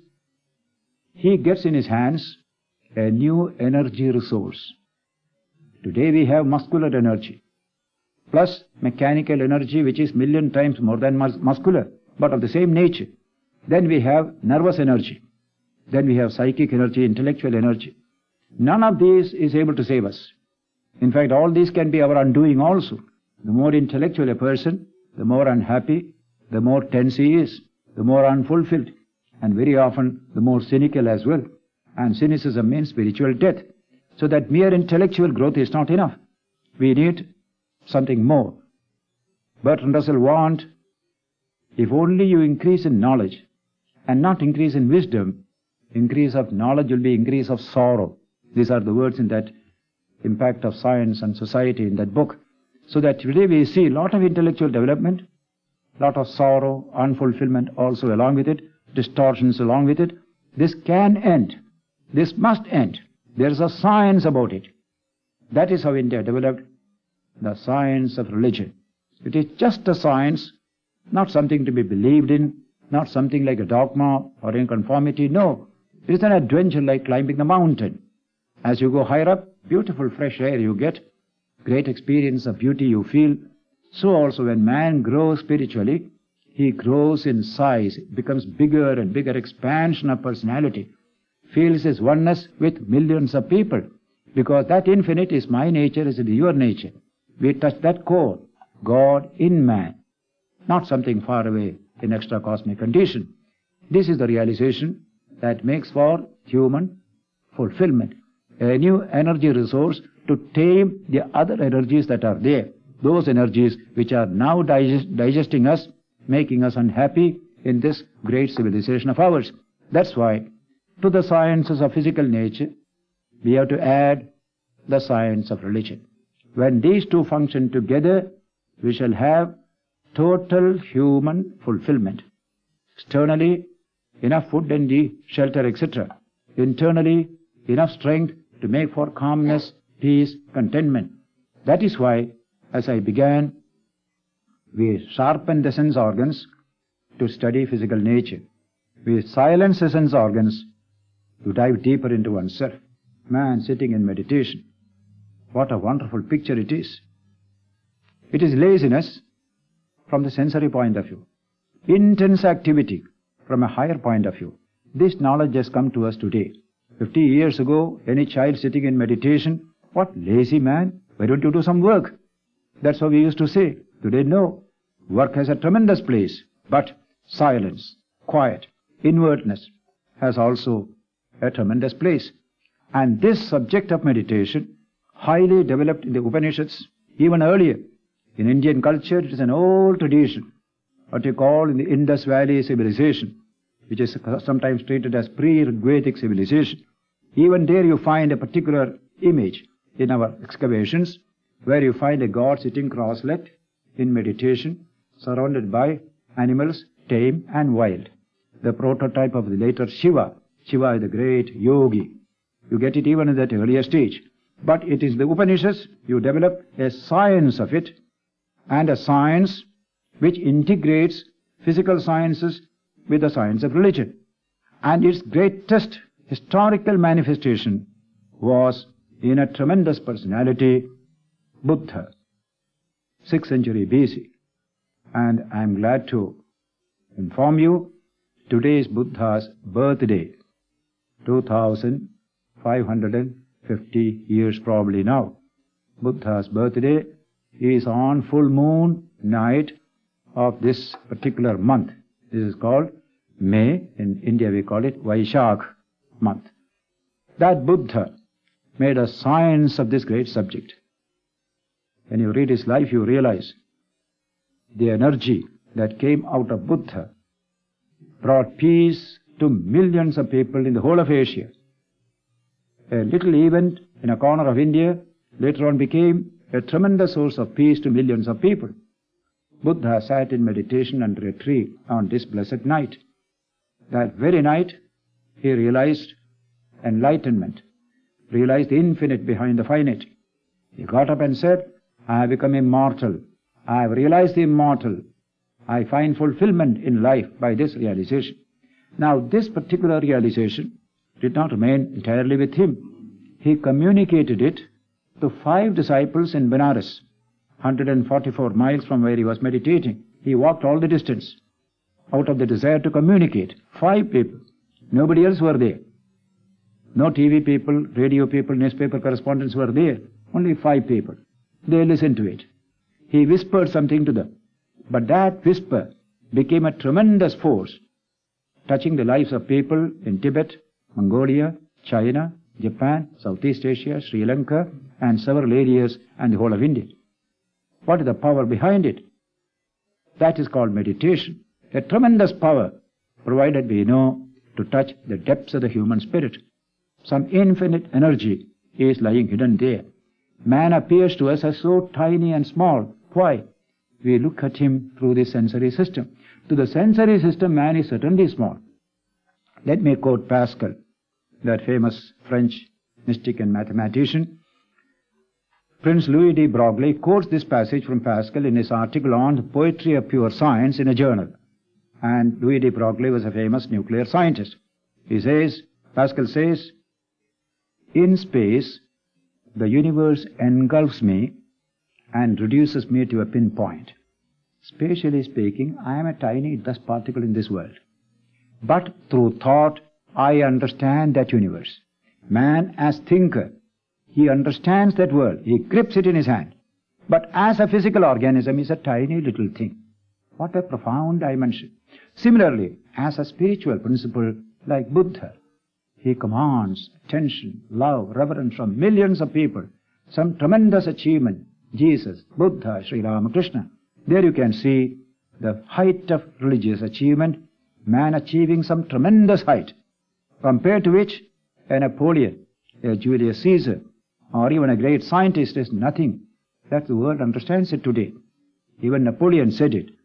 he gets in his hands a new energy resource. Today we have muscular energy, plus mechanical energy, which is million times more than mus- muscular, but of the same nature. Then we have nervous energy. Then we have psychic energy, intellectual energy. None of these is able to save us. In fact, all these can be our undoing also. The more intellectual a person, the more unhappy, the more tense he is, the more unfulfilled, and very often the more cynical as well. And cynicism means spiritual death. So that mere intellectual growth is not enough. We need something more. Bertrand Russell warned, if only you increase in knowledge and not increase in wisdom, increase of knowledge will be increase of sorrow. These are the words in that Impact of Science and Society in that book. So that today we see a lot of intellectual development, lot of sorrow, unfulfillment also along with it, distortions along with it. This can end. This must end. There is a science about it. That is how India developed the science of religion. It is just a science, not something to be believed in, not something like a dogma or in conformity. No, it is an adventure like climbing the mountain. As you go higher up, beautiful fresh air you get, great experience of beauty you feel. So also when man grows spiritually, he grows in size, becomes bigger and bigger, expansion of personality, feels his oneness with millions of people, because that infinite is my nature, is your nature. We touch that core, God in man, not something far away in extra cosmic condition. This is the realization that makes for human fulfillment, a new energy resource to tame the other energies that are there, those energies which are now digest, digesting us, making us unhappy in this great civilization of ours. That's why to the sciences of physical nature we have to add the science of religion. When these two function together, we shall have total human fulfillment. Externally, enough food and shelter, et cetera. Internally, enough strength to make for calmness, peace, contentment. That is why, as I began, we sharpen the sense organs to study physical nature. We silence the sense organs to dive deeper into oneself. Man sitting in meditation. What a wonderful picture it is. It is laziness from the sensory point of view, intense activity from a higher point of view. This knowledge has come to us today. Fifty years ago, any child sitting in meditation, what lazy man, why don't you do some work? That's what we used to say. Today, no. Work has a tremendous place, but silence, quiet, inwardness has also a tremendous place. And this subject of meditation, highly developed in the Upanishads, even earlier. In Indian culture, it is an old tradition, what you call in the Indus Valley civilization, which is sometimes treated as pre-Rigvedic civilization. Even there you find a particular image in our excavations, where you find a god sitting cross-legged in meditation, surrounded by animals, tame and wild. The prototype of the later Shiva. Shiva is the great yogi. You get it even in that earlier stage. But it is the Upanishads, you develop a science of it, and a science which integrates physical sciences with the science of religion. And its greatest historical manifestation was in a tremendous personality, Buddha, sixth century B C. And I am glad to inform you, today is Buddha's birthday, two thousand five hundred fifty years probably now. Buddha's birthday is on full moon night of this particular month. This is called May. In India we call it Vaishakh month. That Buddha made a science of this great subject. When you read his life, you realize the energy that came out of Buddha brought peace to millions of people in the whole of Asia. A little event in a corner of India later on became a tremendous source of peace to millions of people. Buddha sat in meditation under a tree on this blessed night. That very night he realized enlightenment, realized the infinite behind the finite. He got up and said, I have become immortal. I have realized the immortal. I find fulfillment in life by this realization. Now this particular realization did not remain entirely with him. He communicated it to five disciples in Benares, one hundred forty-four miles from where he was meditating. He walked all the distance out of the desire to communicate. Five people. Nobody else were there. No T V people, radio people, newspaper correspondents were there. Only five people. They listened to it. He whispered something to them. But that whisper became a tremendous force, touching the lives of people in Tibet, Mongolia, China, Japan, Southeast Asia, Sri Lanka, and several areas and the whole of India. What is the power behind it? That is called meditation. A tremendous power, provided we know to touch the depths of the human spirit. Some infinite energy is lying hidden there. Man appears to us as so tiny and small. Why? We look at him through the sensory system. To the sensory system, man is certainly small. Let me quote Pascal, that famous French mystic and mathematician. Prince Louis de Broglie quotes this passage from Pascal in his article on the poetry of pure science in a journal. And Louis de Broglie was a famous nuclear scientist. He says, Pascal says, in space, the universe engulfs me and reduces me to a pinpoint. Spatially speaking, I am a tiny dust particle in this world. But through thought, I understand that universe. Man as thinker, he understands that world. He grips it in his hand. But as a physical organism, is a tiny little thing. What a profound dimension. Similarly, as a spiritual principle like Buddha, he commands attention, love, reverence from millions of people. Some tremendous achievement. Jesus, Buddha, Sri Ramakrishna. There you can see the height of religious achievement, man achieving some tremendous height, compared to which a Napoleon, a Julius Caesar, or even a great scientist is nothing. That the world understands it today. Even Napoleon said it.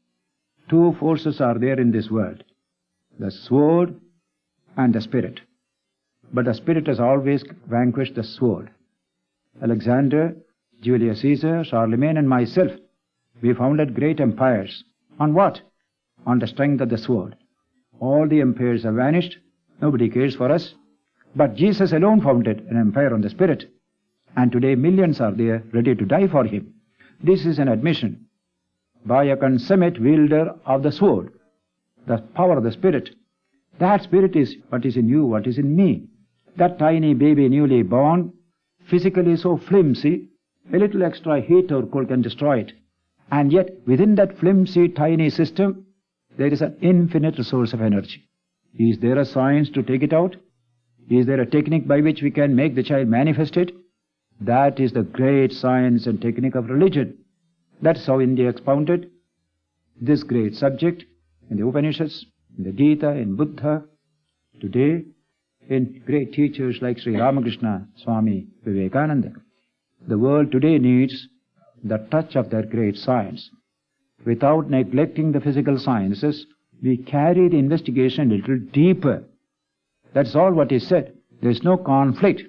Two forces are there in this world, the sword and the spirit. But the spirit has always vanquished the sword. Alexander, Julius Caesar, Charlemagne and myself, we founded great empires. On what? On the strength of the sword. All the empires have vanished. Nobody cares for us. But Jesus alone founded an empire on the spirit. And today millions are there ready to die for him. This is an admission by a consummate wielder of the sword, the power of the spirit. That spirit is what is in you, what is in me. That tiny baby newly born, physically so flimsy, a little extra heat or cold can destroy it. And yet within that flimsy tiny system, there is an infinite resource of energy. Is there a science to take it out? Is there a technique by which we can make the child manifest it? That is the great science and technique of religion. That's how India expounded this great subject in the Upanishads, in the Gita, in Buddha. Today, in great teachers like Sri Ramakrishna, Swami Vivekananda. The world today needs the touch of that great science. Without neglecting the physical sciences, we carry the investigation a little deeper. That's all what is said. There is no conflict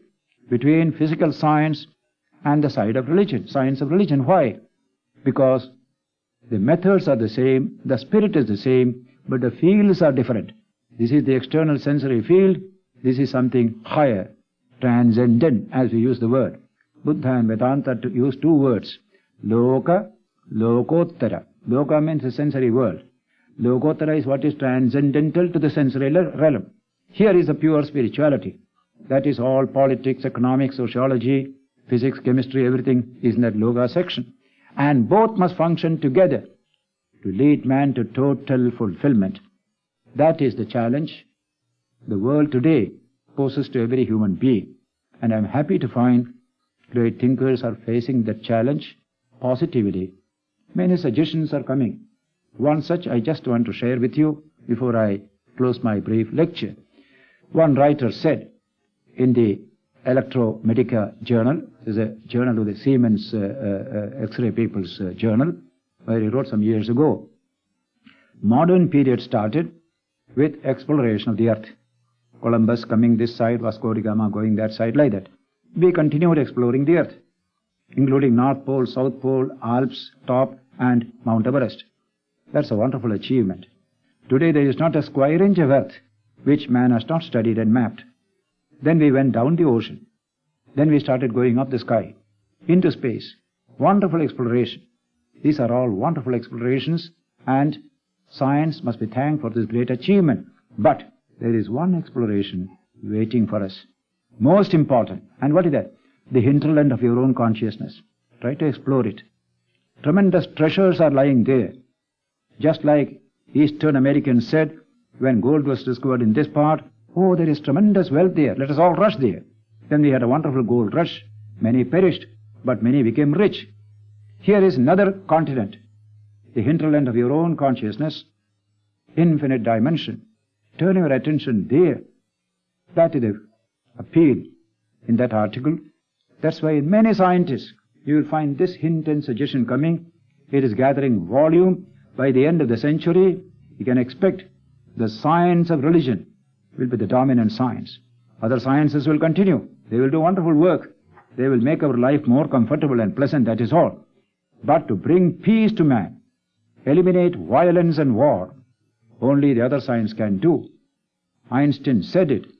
between physical science and the side of religion, science of religion. Why? Because the methods are the same, the spirit is the same, but the fields are different. This is the external sensory field, this is something higher, transcendent, as we use the word. Buddha and Vedanta use two words, Loka, Lokottara. Loka means the sensory world. Lokottara is what is transcendental to the sensory realm. Here is the pure spirituality. That is all politics, economics, sociology, physics, chemistry, everything is in that Loka section. And both must function together to lead man to total fulfillment. That is the challenge the world today poses to every human being. And I am happy to find great thinkers are facing that challenge positively. Many suggestions are coming. One such I just want to share with you before I close my brief lecture. One writer said in the Electromedica journal, there's a journal of the Siemens uh, uh, X-ray people's uh, journal, where he wrote some years ago, modern period started with exploration of the earth. Columbus coming this side, Vasco da Gama going that side, like that. We continued exploring the earth, including North Pole, South Pole, Alps, top, and Mount Everest. That's a wonderful achievement. Today there is not a square inch of earth which man has not studied and mapped. Then we went down the ocean. Then we started going up the sky, into space. Wonderful exploration. These are all wonderful explorations, and science must be thanked for this great achievement. But there is one exploration waiting for us. Most important. And what is that? The hinterland of your own consciousness. Try to explore it. Tremendous treasures are lying there. Just like Eastern Americans said, when gold was discovered in this part, oh, there is tremendous wealth there, let us all rush there. Then we had a wonderful gold rush. Many perished, but many became rich. Here is another continent, the hinterland of your own consciousness, infinite dimension. Turn your attention there. That is the appeal in that article. That's why in many scientists you will find this hint and suggestion coming. It is gathering volume. By the end of the century, you can expect the science of religion will be the dominant science. Other sciences will continue. They will do wonderful work. They will make our life more comfortable and pleasant, that is all. But to bring peace to man, eliminate violence and war, only the other science can do. Einstein said it.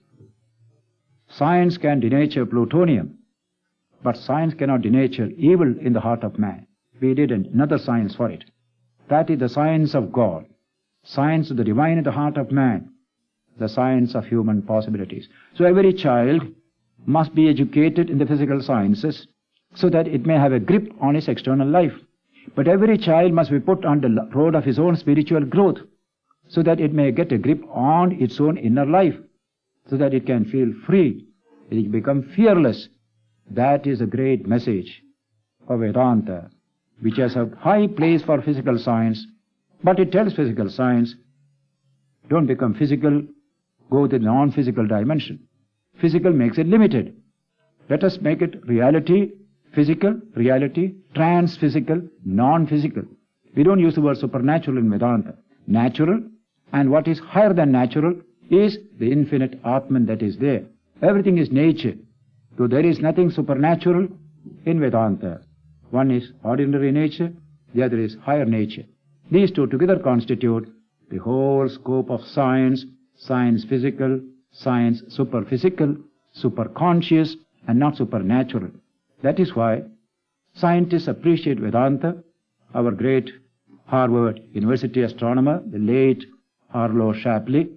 Science can denature plutonium, but science cannot denature evil in the heart of man. We did another science for it. That is the science of God, science of the divine in the heart of man, the science of human possibilities. So every child must be educated in the physical sciences so that it may have a grip on its external life. But every child must be put on the road of his own spiritual growth so that it may get a grip on its own inner life, so that it can feel free, it can become fearless. That is a great message of Vedanta, which has a high place for physical science, but it tells physical science, don't become physical, go to the non-physical dimension. Physical makes it limited. Let us make it reality, physical, reality, trans-physical, non-physical. We don't use the word supernatural in Vedanta. Natural, and what is higher than natural is the infinite Atman that is there. Everything is nature. So there is nothing supernatural in Vedanta. One is ordinary nature, the other is higher nature. These two together constitute the whole scope of science, science physical, science superphysical, superconscious, and not supernatural. That is why scientists appreciate Vedanta. Our great Harvard University astronomer, the late Harlow Shapley,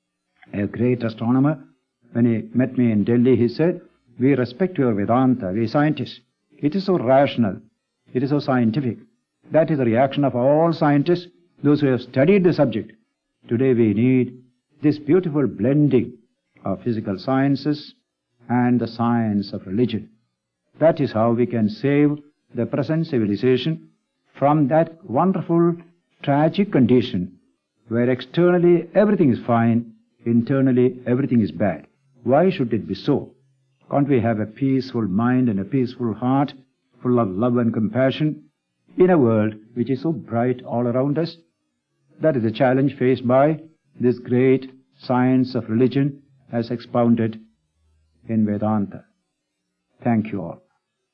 a great astronomer, when he met me in Delhi, he said, we respect your Vedanta, we scientists. It is so rational, it is so scientific. That is the reaction of all scientists, those who have studied the subject. Today we need this beautiful blending of physical sciences and the science of religion. That is how we can save the present civilization from that wonderful, tragic condition where externally everything is fine, internally everything is bad. Why should it be so? Can't we have a peaceful mind and a peaceful heart, full of love and compassion, in a world which is so bright all around us? That is the challenge faced by this great science of religion as expounded in Vedanta. Thank you all.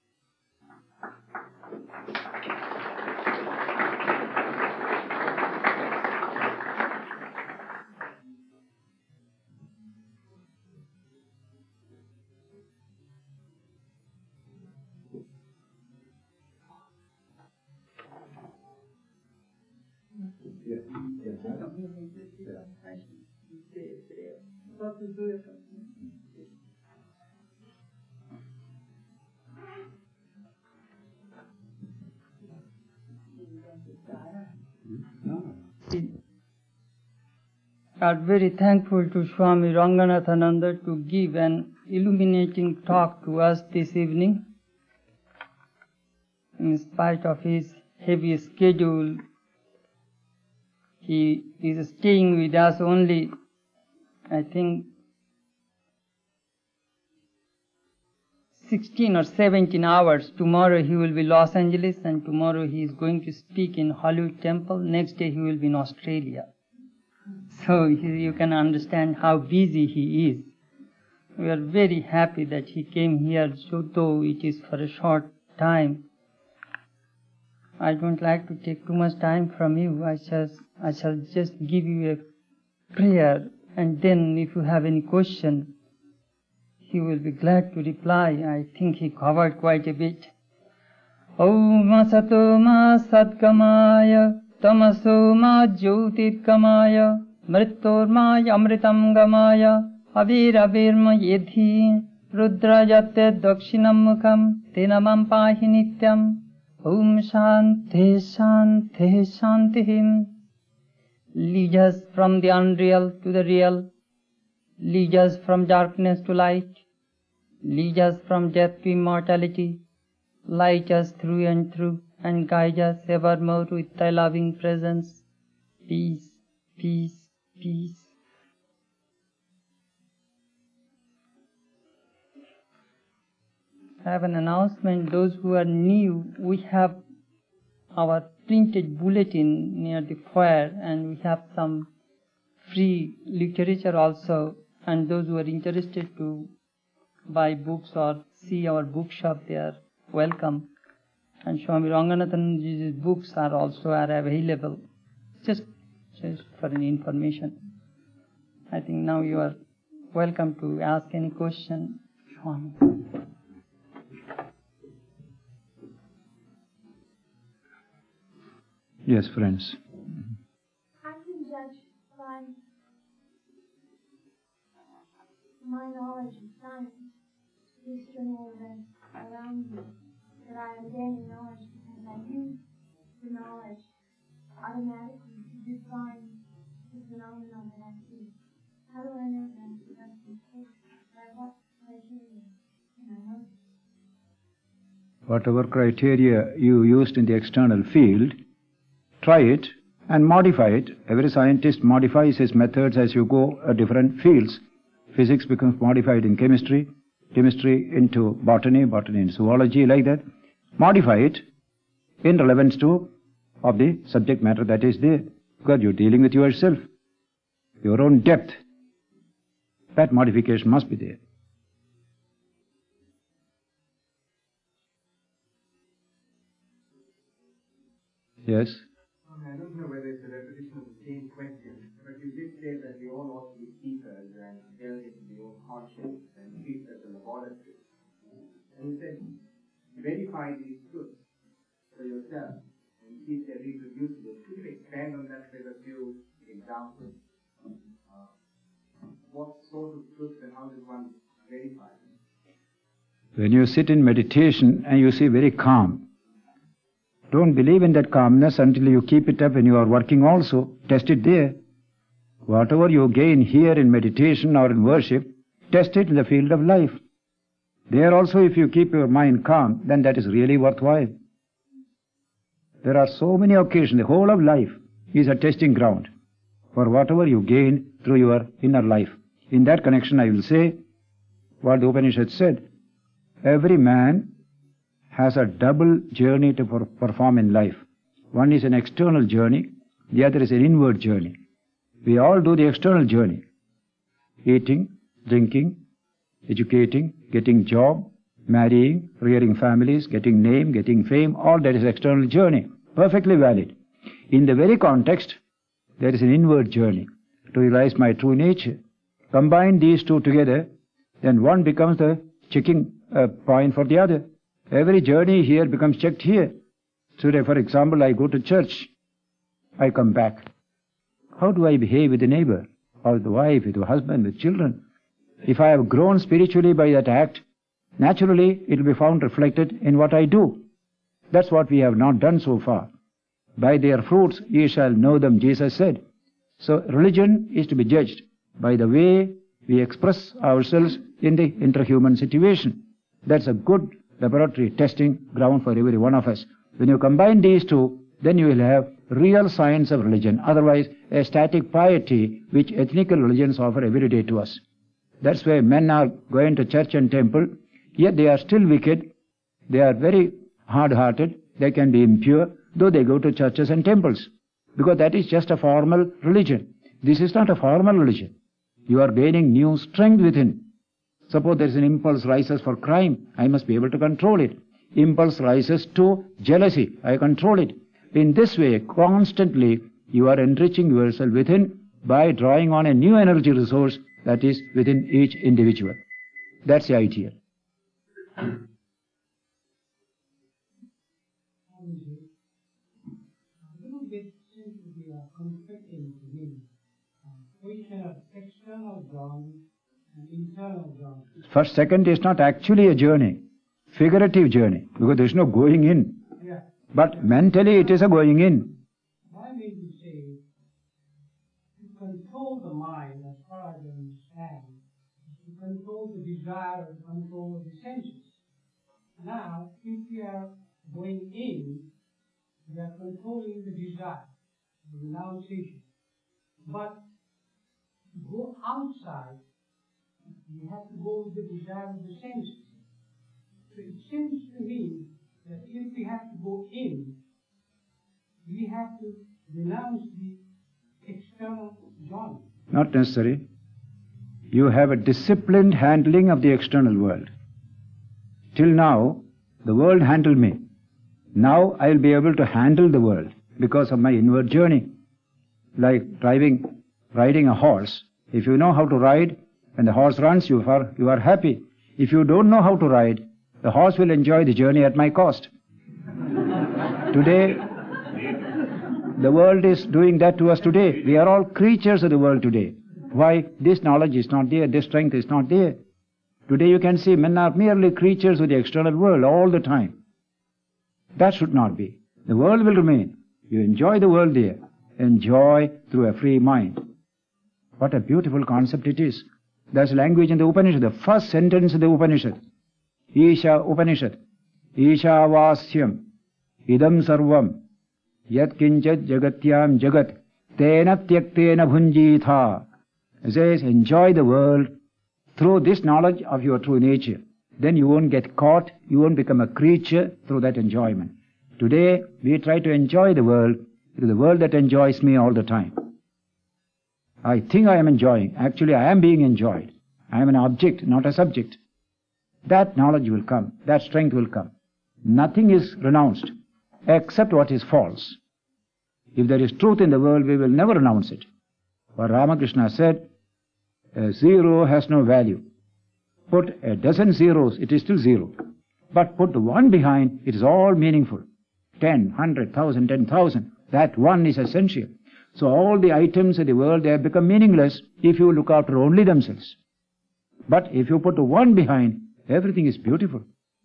Are very thankful to Swami Ranganathananda to give an illuminating talk to us this evening. In spite of his heavy schedule, he is staying with us only, I think, sixteen or seventeen hours. Tomorrow he will be in Los Angeles, and tomorrow he is going to speak in Hollywood Temple. Next day he will be in Australia. So you can understand how busy he is. We are very happy that he came here, so though it is for a short time. I don't like to take too much time from you. I shall, I shall just give you a prayer, and then if you have any question, he will be glad to reply. I think he covered quite a bit. Om Asato Ma Sadgamaya Tamaso Ma Jyotirgamaya Mrittorma Amritam Gamaya Aviravirma Yedhi Rudrajate Dakshinam Mukham Tenamam Pahi Nityam. Om Shanti Shanti Shantihim. Lead us from the unreal to the real. Lead us from darkness to light. Lead us from death to immortality. Light us through and through, and guide us evermore with thy loving presence. Peace, peace, peace. I have an announcement. Those who are new, we have our printed bulletin near the foyer, and we have some free literature also. And those who are interested to buy books or see our bookshop, they are welcome. And Swami Ranganathan's books are also are available. Just, just for an information. I think now you are welcome to ask any question, Swami. Yes, friends. I can judge by my knowledge of science, external events around me, that I am gaining knowledge because I use the knowledge automatically to define the phenomenon that I see. How do I know that that's the case? By what criteria can I know? Whatever criteria you used in the external field, try it and modify it. Every scientist modifies his methods as you go at different fields. Physics becomes modified in chemistry, chemistry into botany, botany in zoology, like that. Modify it in relevance to of the subject matter that is there. Because you're dealing with yourself, your own depth. That modification must be there. Yes? I don't know whether it's a repetition of the same question, but you did say that we all ought to be seekers and delve into the own conscience and treat as a laboratory. And you said, verify these truths for yourself and see if they're reproducible. Could you expand on that with a few examples? Uh, what sort of truths and how does one verify them? When you sit in meditation and you see very calm, don't believe in that calmness until you keep it up when you are working also. Test it there. Whatever you gain here in meditation or in worship, test it in the field of life. There also, if you keep your mind calm, then that is really worthwhile. There are so many occasions, the whole of life is a testing ground for whatever you gain through your inner life. In that connection, I will say what the Upanishad said. Every man has a double journey to per perform in life. One is an external journey, the other is an inward journey. We all do the external journey. Eating, drinking, educating, getting job, Marrying, rearing families, getting name, getting fame, all that is external journey. Perfectly valid. In the very context, there is an inward journey to realize my true nature. Combine these two together, then one becomes the checking uh, point for the other. Every journey here becomes checked here. Today, for example, I go to church. I come back. How do I behave with the neighbor, or with the wife, with the husband, with children? If I have grown spiritually by that act, naturally it will be found reflected in what I do. That's what we have not done so far. By their fruits ye shall know them, Jesus said. So religion is to be judged by the way we express ourselves in the interhuman situation. That's a good laboratory testing ground for every one of us. When you combine these two, then you will have real science of religion. Otherwise, a static piety which ethnical religions offer every day to us. That's why men are going to church and temple, yet they are still wicked. They are very hard-hearted. They can be impure, though they go to churches and temples, because that is just a formal religion. This is not a formal religion. You are gaining new strength within. Suppose there is an impulse rises for crime, I must be able to control it. Impulse rises to jealousy, I control it. In this way, constantly, you are enriching yourself within by drawing on a new energy resource that is within each individual. That's the idea. A little bit seems to be a conflicting to me. Question of external journey and internal journey. First, second is not actually a journey, figurative journey, because there is no going in. Yeah. But mentally it is a going in. I mean to say, to control the mind, as far as I understand, is to control the desire and control the senses. Now, if we are going in, we are controlling the desire, the renunciation. But to go outside, we have to go with the desire of the senses. So it seems to me that if we have to go in, we have to renounce the external journey. Not necessary. You have a disciplined handling of the external world. Till now, the world handled me. Now I will be able to handle the world because of my inward journey. Like driving, riding a horse. If you know how to ride, and the horse runs, you are, you are happy. If you don't know how to ride, the horse will enjoy the journey at my cost. Today, the world is doing that to us today. We are all creatures of the world today. Why? This knowledge is not there, this strength is not there. Today you can see men are merely creatures of the external world all the time. That should not be. The world will remain. You enjoy the world there. Enjoy through a free mind. What a beautiful concept it is. There's language in the Upanishad. The first sentence of the Upanishad. Isha Upanishad. Isha Vasyam. Idam Sarvam. Yat Kinchat Jagatyam Jagat. Tena Tyaktena Bhunjitha. It says, enjoy the world through this knowledge of your true nature. Then you won't get caught, you won't become a creature through that enjoyment. Today, we try to enjoy the world. It is the world that enjoys me all the time. I think I am enjoying. Actually, I am being enjoyed. I am an object, not a subject. That knowledge will come. That strength will come. Nothing is renounced except what is false. If there is truth in the world, we will never renounce it. For Ramakrishna said, a zero has no value. Put a dozen zeros, it is still zero. But put the one behind, it is all meaningful. Ten, hundred, thousand, ten thousand. That one is essential. So all the items of the world, they have become meaningless if you look after only themselves. But if you put the one behind, everything is beautiful.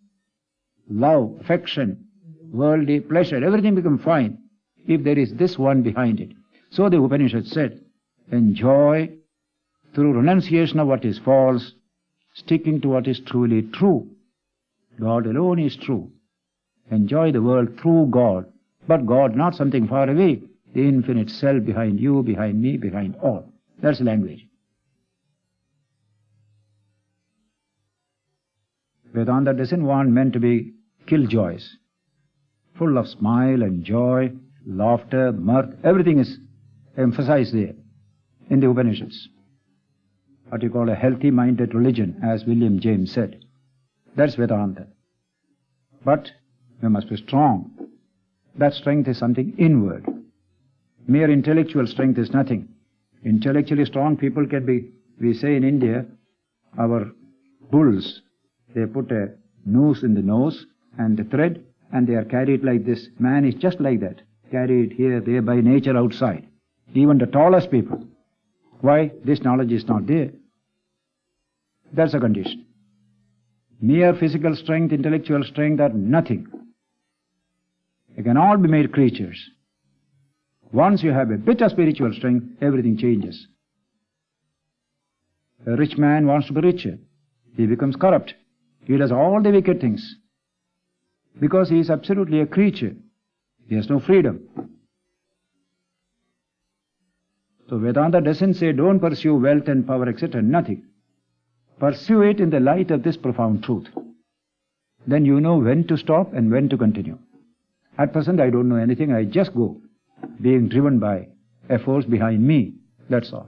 Love, affection, worldly pleasure, everything becomes fine if there is this one behind it. So the Upanishad said, enjoy through renunciation of what is false, sticking to what is truly true. God alone is true. Enjoy the world through God, but God not something far away, the infinite self behind you, behind me, behind all. That's language. Vedanta doesn't want men to be killjoys, full of smile and joy, laughter, mirth, everything is emphasized there in the Upanishads. What you call a healthy-minded religion, as William James said. That's Vedanta. But we must be strong. That strength is something inward. Mere intellectual strength is nothing. Intellectually strong people can be, we say in India, our bulls, they put a noose in the nose and a thread, and they are carried like this. Man is just like that, carried here, there by nature outside. Even the tallest people. Why? This knowledge is not there. That's a condition. Mere physical strength, intellectual strength are nothing. They can all be made creatures. Once you have a bit of spiritual strength, everything changes. A rich man wants to be richer. He becomes corrupt. He does all the wicked things. Because he is absolutely a creature. He has no freedom. So Vedanta doesn't say don't pursue wealth and power, et cetera. Nothing. Pursue it in the light of this profound truth. Then you know when to stop and when to continue. At present I don't know anything, I just go, being driven by a force behind me. That's all.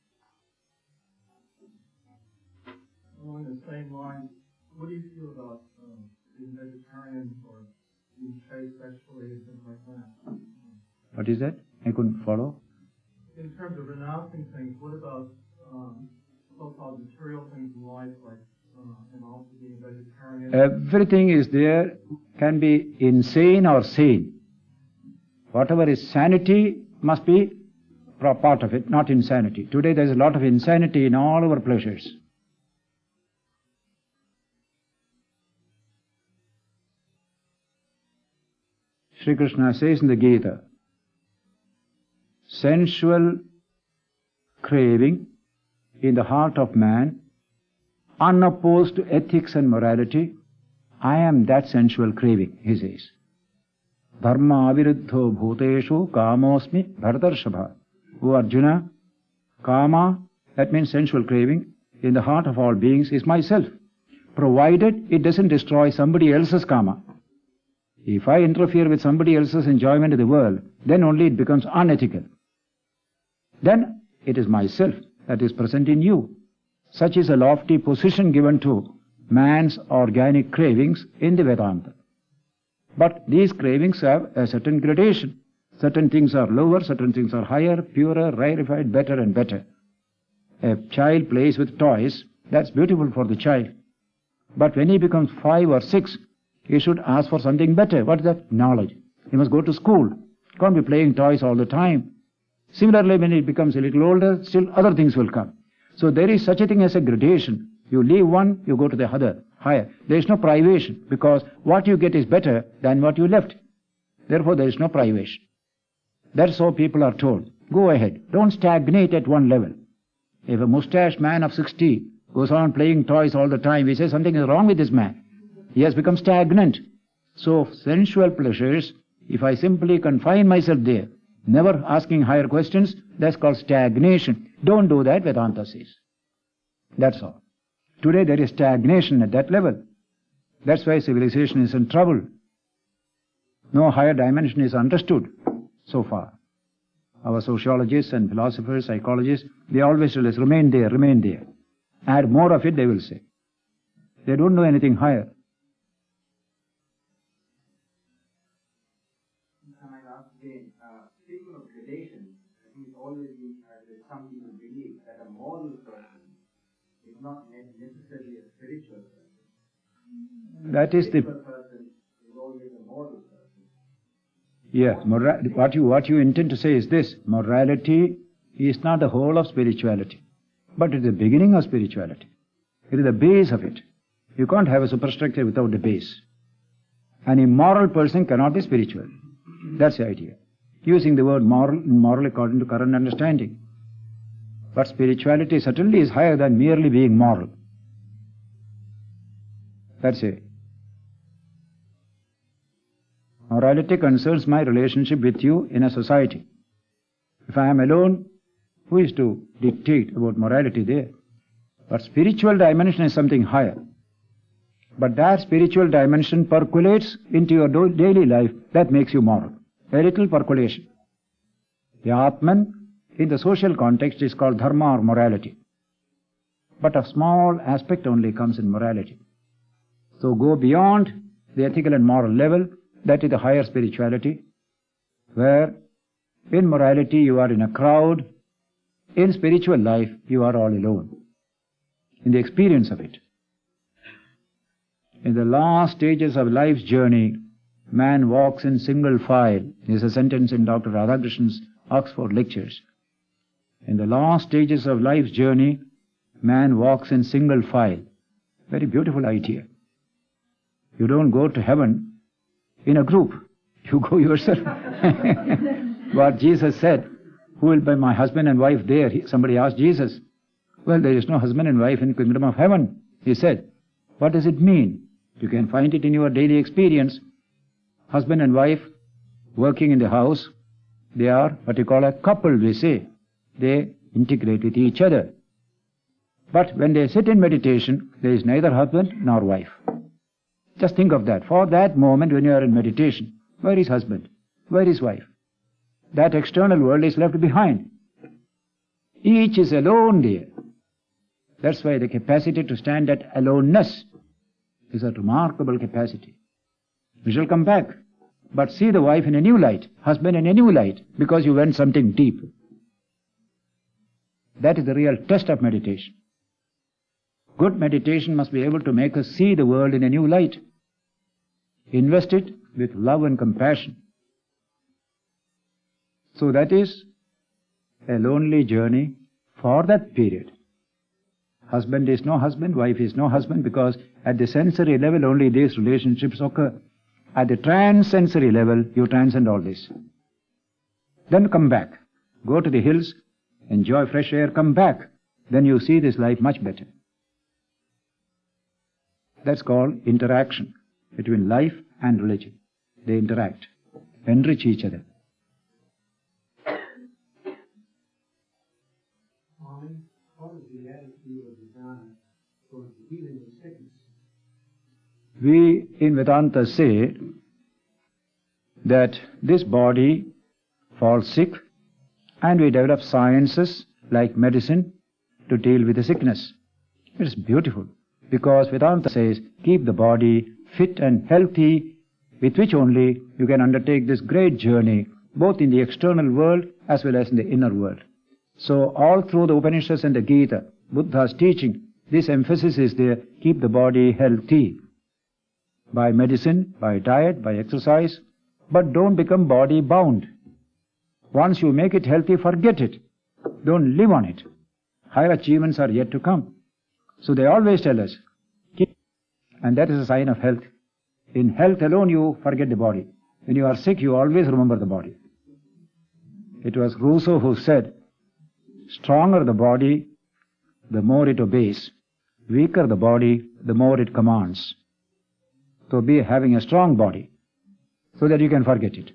Along the same line, what do you feel about um, being vegetarian or being chaste sexually and things like that? What is that? I couldn't follow. In terms of renouncing things, what about um, so-called material things in life, like uh, and also being vegetarian? Everything is there, can be insane or sane. Whatever is sanity must be part of it, not insanity. Today there is a lot of insanity in all our pleasures. Sri Krishna says in the Gita, sensual craving in the heart of man, unopposed to ethics and morality, I am that sensual craving, he says. Dharma aviruddho bhuteshu kamosmi bharatarshabha. O Arjuna, kama, that means sensual craving, in the heart of all beings is myself, provided it doesn't destroy somebody else's kama. If I interfere with somebody else's enjoyment of the world, then only it becomes unethical. Then it is myself that is present in you. Such is a lofty position given to man's organic cravings in the Vedanta. But these cravings have a certain gradation. Certain things are lower, certain things are higher, purer, rarefied, better and better. A child plays with toys, that's beautiful for the child. But when he becomes five or six, he should ask for something better. What is that? Knowledge. He must go to school. He can't be playing toys all the time. Similarly, when he becomes a little older, still other things will come. So there is such a thing as a gradation. You leave one, you go to the other, higher. There is no privation, because what you get is better than what you left. Therefore, there is no privation. That's how people are told. Go ahead. Don't stagnate at one level. If a mustached man of sixty goes on playing toys all the time, we say something is wrong with this man. He has become stagnant. So sensual pleasures, if I simply confine myself there, never asking higher questions, that's called stagnation. Don't do that, Vedanta says. That's all. Today there is stagnation at that level. That's why civilization is in trouble. No higher dimension is understood so far. Our sociologists and philosophers, psychologists, they always tell us, remain there, remain there. Add more of it, they will say. They don't know anything higher. I might ask again, uh, speaking of gradation, I think it's always been, uh, that some people believe that a moral person is not necessarily a spiritual person. That is the... A spiritual person is always a moral person. Yes, mora- what you what you intend to say is this: morality is not the whole of spirituality, but it is the beginning of spirituality. It is the base of it. You can't have a superstructure without the base. An immoral person cannot be spiritual. That's the idea. Using the word moral, moral according to current understanding. But spirituality certainly is higher than merely being moral. That's it. Morality concerns my relationship with you in a society. If I am alone, who is to dictate about morality there? But spiritual dimension is something higher. But that spiritual dimension percolates into your do- daily life, that makes you moral. A little percolation. The Atman, in the social context, is called dharma or morality. But a small aspect only comes in morality. So go beyond the ethical and moral level. That is the higher spirituality, where in morality you are in a crowd, in spiritual life you are all alone, in the experience of it. In the last stages of life's journey, man walks in single file. This is a sentence in Doctor Radhakrishnan's Oxford Lectures. In the last stages of life's journey, man walks in single file. Very beautiful idea. You don't go to heaven in a group. You go yourself. What Jesus said, who will be my husband and wife there? Somebody asked Jesus. Well, there is no husband and wife in the kingdom of heaven. He said, what does it mean? You can find it in your daily experience. Husband and wife working in the house, they are what you call a couple, we say. They integrate with each other. But when they sit in meditation, there is neither husband nor wife. Just think of that. For that moment when you are in meditation, where is husband? Where is wife? That external world is left behind. Each is alone there. That's why the capacity to stand at aloneness is a remarkable capacity. We shall come back. But see the wife in a new light, husband in a new light, because you went something deep. That is the real test of meditation. Good meditation must be able to make us see the world in a new light. Invest it with love and compassion. So that is a lonely journey for that period. Husband is no husband, wife is no husband, because at the sensory level only these relationships occur. At the trans-sensory level, you transcend all this. Then come back. Go to the hills, enjoy fresh air, come back. Then you see this life much better. That's called interaction between life and religion. They interact, enrich each other. What is the attitude of Vedanta towards healing of sickness? We in Vedanta say that this body falls sick and we develop sciences like medicine to deal with the sickness. It is beautiful because Vedanta says keep the body fit and healthy, with which only you can undertake this great journey both in the external world as well as in the inner world. So all through the Upanishads and the Gita, Buddha's teaching, this emphasis is there, keep the body healthy. By medicine, by diet, by exercise, but don't become body bound. Once you make it healthy, forget it. Don't live on it. Higher achievements are yet to come. So they always tell us, keep, and that is a sign of health. In health alone you forget the body. When you are sick, you always remember the body. It was Rousseau who said, stronger the body, the more it obeys. Weaker the body, the more it commands. So be having a strong body, so that you can forget it.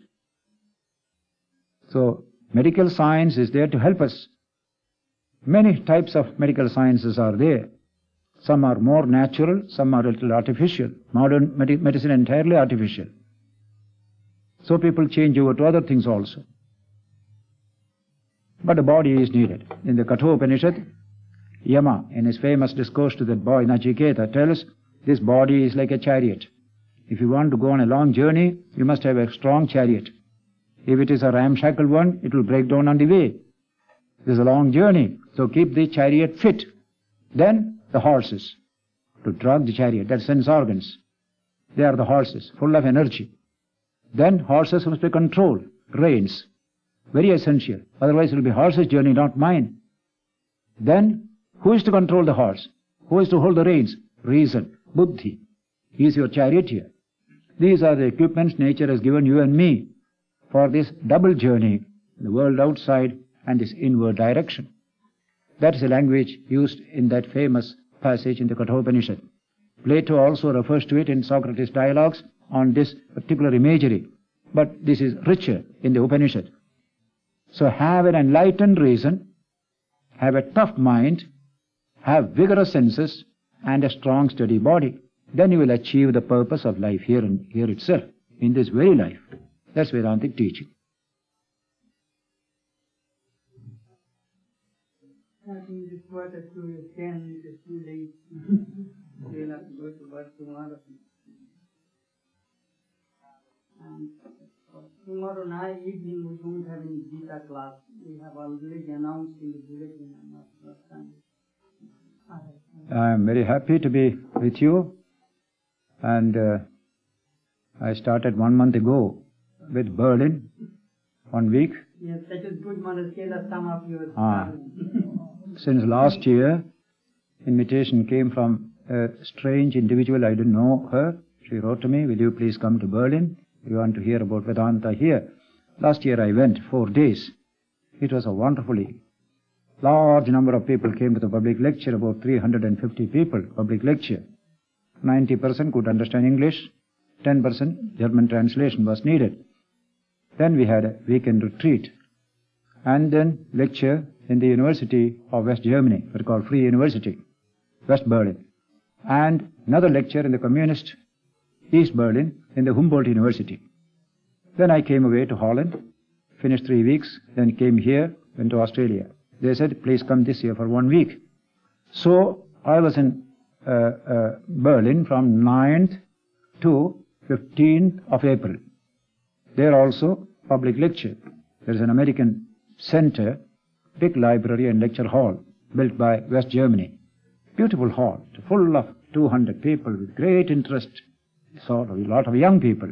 So medical science is there to help us. Many types of medical sciences are there. Some are more natural, some are a little artificial. Modern med- medicine entirely artificial. So people change over to other things also. But the body is needed. In the Kathopanishad, Yama, in his famous discourse to that boy Nachiketa, tells this body is like a chariot. If you want to go on a long journey, you must have a strong chariot. If it is a ramshackle one, it will break down on the way. It is a long journey, so keep the chariot fit. Then the horses, to drag the chariot, that's sense organs. They are the horses, full of energy. Then horses must be controlled, reins, very essential. Otherwise it will be horse's journey, not mine. Then, who is to control the horse? Who is to hold the reins? Reason, buddhi. He is your charioteer. These are the equipments nature has given you and me for this double journey, the world outside and this inward direction. That is the language used in that famous passage in the Kathopanishad. Plato also refers to it in Socrates' dialogues on this particular imagery, but this is richer in the Upanishad. So have an enlightened reason, have a tough mind, have vigorous senses, and a strong steady body. Then you will achieve the purpose of life here and here itself, in this very life. That's Vedantic teaching. Starting this quarter to ten, it is too late. We'll have to go to work tomorrow. And tomorrow night evening we don't have any Gita class. We have already announced in the bulletin and not last time. I am very happy to be with you, and uh, I started one month ago with Berlin, one week. Yes, that is good, Manaskela, some of you Ah. Since last year, invitation came from a strange individual, I didn't know her. She wrote to me, will you please come to Berlin? We want to hear about Vedanta here. Last year I went, four days. It was a wonderfully large number of people came to the public lecture, about three hundred fifty people, public lecture. ninety percent could understand English, ten percent German translation was needed. Then we had a weekend retreat, and then lecture in the University of West Germany, what we call Free University, West Berlin, and another lecture in the Communist East Berlin in the Humboldt University. Then I came away to Holland, finished three weeks, then came here, went to Australia. They said, please come this year for one week. So I was in uh, uh, Berlin from ninth to fifteenth of April. There also public lecture. There is an American center, big library and lecture hall built by West Germany. Beautiful hall, full of two hundred people with great interest, sort of a lot of young people.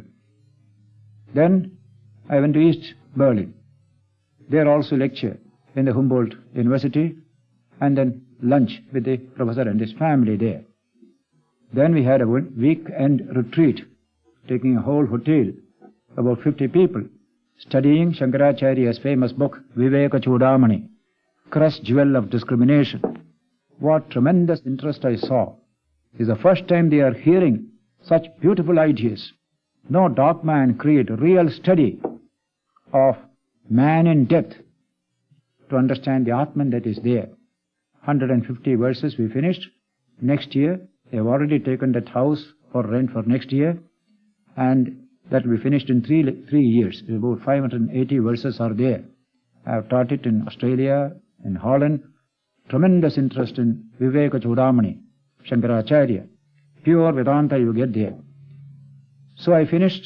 Then I went to East Berlin. There also lecture in the Humboldt University, and then lunch with the professor and his family there. Then we had a weekend retreat, taking a whole hotel, about fifty people, studying Shankaracharya's famous book, Viveka Chudamani, crushed jewel of discrimination. What tremendous interest I saw. It's the first time they are hearing such beautiful ideas. No dogma and creed, real study of man in depth to understand the Atman that is there. one hundred fifty verses we finished. Next year, they have already taken that house for rent for next year, and that will be finished in three, three years. About five hundred eighty verses are there. I have taught it in Australia, in Holland. Tremendous interest in Viveka Chudamani, Shankaracharya. Pure Vedanta you get there. So I finished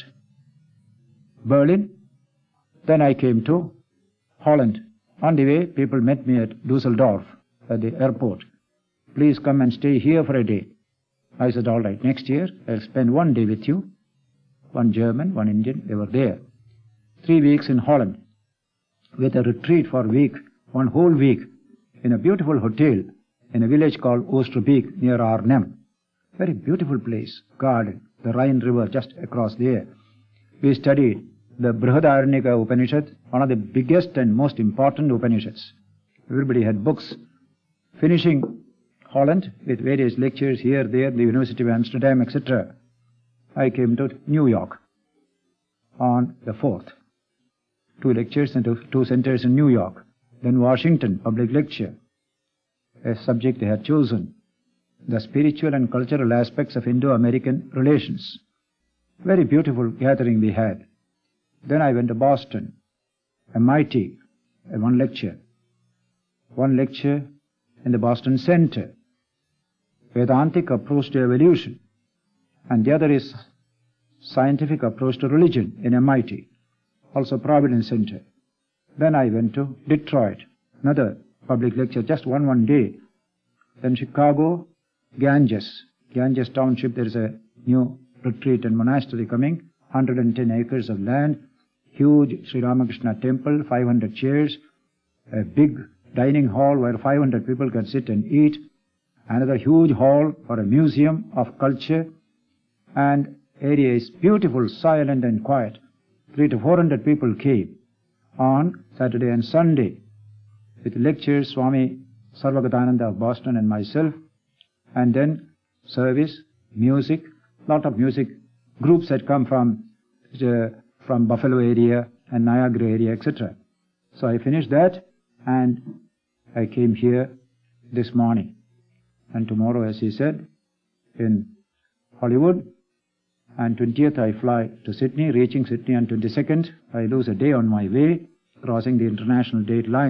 Berlin. Then I came to Holland. On the way, people met me at Dusseldorf, at the airport. Please come and stay here for a day. I said, all right, next year I'll spend one day with you. One German, one Indian, they were there. Three weeks in Holland, with a retreat for a week, one whole week, in a beautiful hotel in a village called Oosterbeek near Arnhem. Very beautiful place, garden, the Rhine River just across there. We studied the Brihadaranyaka Upanishad, one of the biggest and most important Upanishads. Everybody had books. Finishing Holland with various lectures here, there, the University of Amsterdam, et cetera, I came to New York on the fourth. Two lectures and two centers in New York. Then Washington, public lecture. A subject they had chosen, the spiritual and cultural aspects of Indo-American relations. Very beautiful gathering we had. Then I went to Boston, M I T, and one lecture. One lecture in the Boston Center, Vedantic approach to evolution, and the other is scientific approach to religion in M I T, also Providence Center. Then I went to Detroit, another public lecture, just one one day. Then Chicago, Ganges, Ganges Township, there is a new retreat and monastery coming, one hundred ten acres of land, huge Sri Ramakrishna temple, five hundred chairs, a big dining hall where five hundred people can sit and eat, another huge hall for a museum of culture, and area is beautiful, silent and quiet. Three to four hundred people came on Saturday and Sunday with lectures, Swami Sarvagatananda of Boston and myself, and then service, music, lot of music groups had come from uh, from Buffalo area and Niagara area, et cetera. So I finished that and I came here this morning. And tomorrow, as he said, in Hollywood, and twentieth I fly to Sydney, reaching Sydney on twenty-second. I lose a day on my way, crossing the international date line.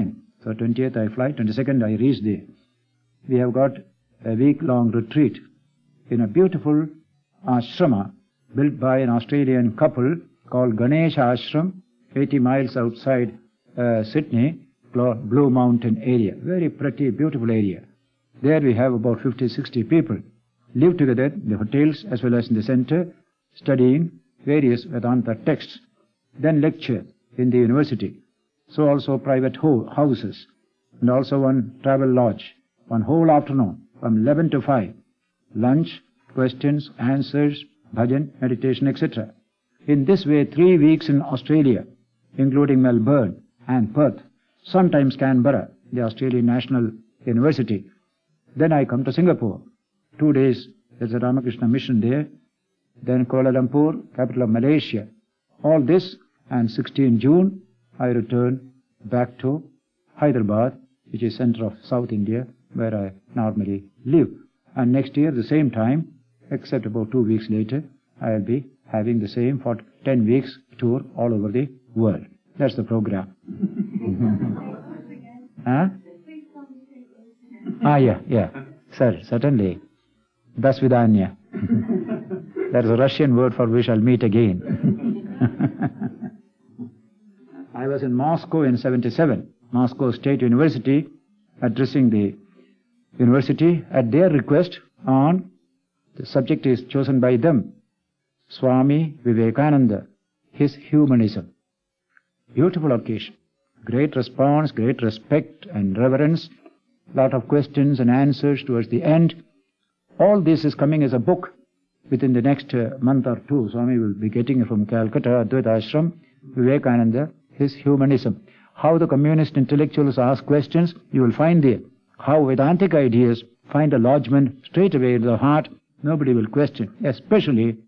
So twentieth I fly, twenty-second I reach there. We have got a week-long retreat in a beautiful ashrama built by an Australian couple called Ganesh Ashram, eighty miles outside uh, Sydney, Blue Mountain area. Very pretty, beautiful area. There we have about fifty, sixty people live together in the hotels as well as in the center, studying various Vedanta texts, then lecture in the university. So also private ho- houses, and also one travel lodge, one whole afternoon from eleven to five, lunch, questions, answers, bhajan, meditation, et cetera. In this way, three weeks in Australia, including Melbourne and Perth, sometimes Canberra, the Australian National University. Then I come to Singapore. Two days, there's a Ramakrishna mission there. Then Kuala Lumpur, capital of Malaysia. All this, and sixteenth June, I return back to Hyderabad, which is center of South India, where I normally live. And next year, the same time, except about two weeks later, I'll be having the same for ten weeks tour all over the world. That's the program. Huh? Ah, yeah, yeah. Sir, certainly. Das vidanya. That is a Russian word for we shall meet again. I was in Moscow in seventy-seven, Moscow State University, addressing the university at their request on, the subject is chosen by them, Swami Vivekananda, his humanism. Beautiful occasion. Great response, great respect and reverence, lot of questions and answers towards the end. All this is coming as a book within the next uh, month or two. Swami will be getting it from Calcutta, Advaita Ashram, Vivekananda, his humanism. How the communist intellectuals ask questions, you will find there. How Vedantic ideas find a lodgment straight away in the heart, nobody will question. Especially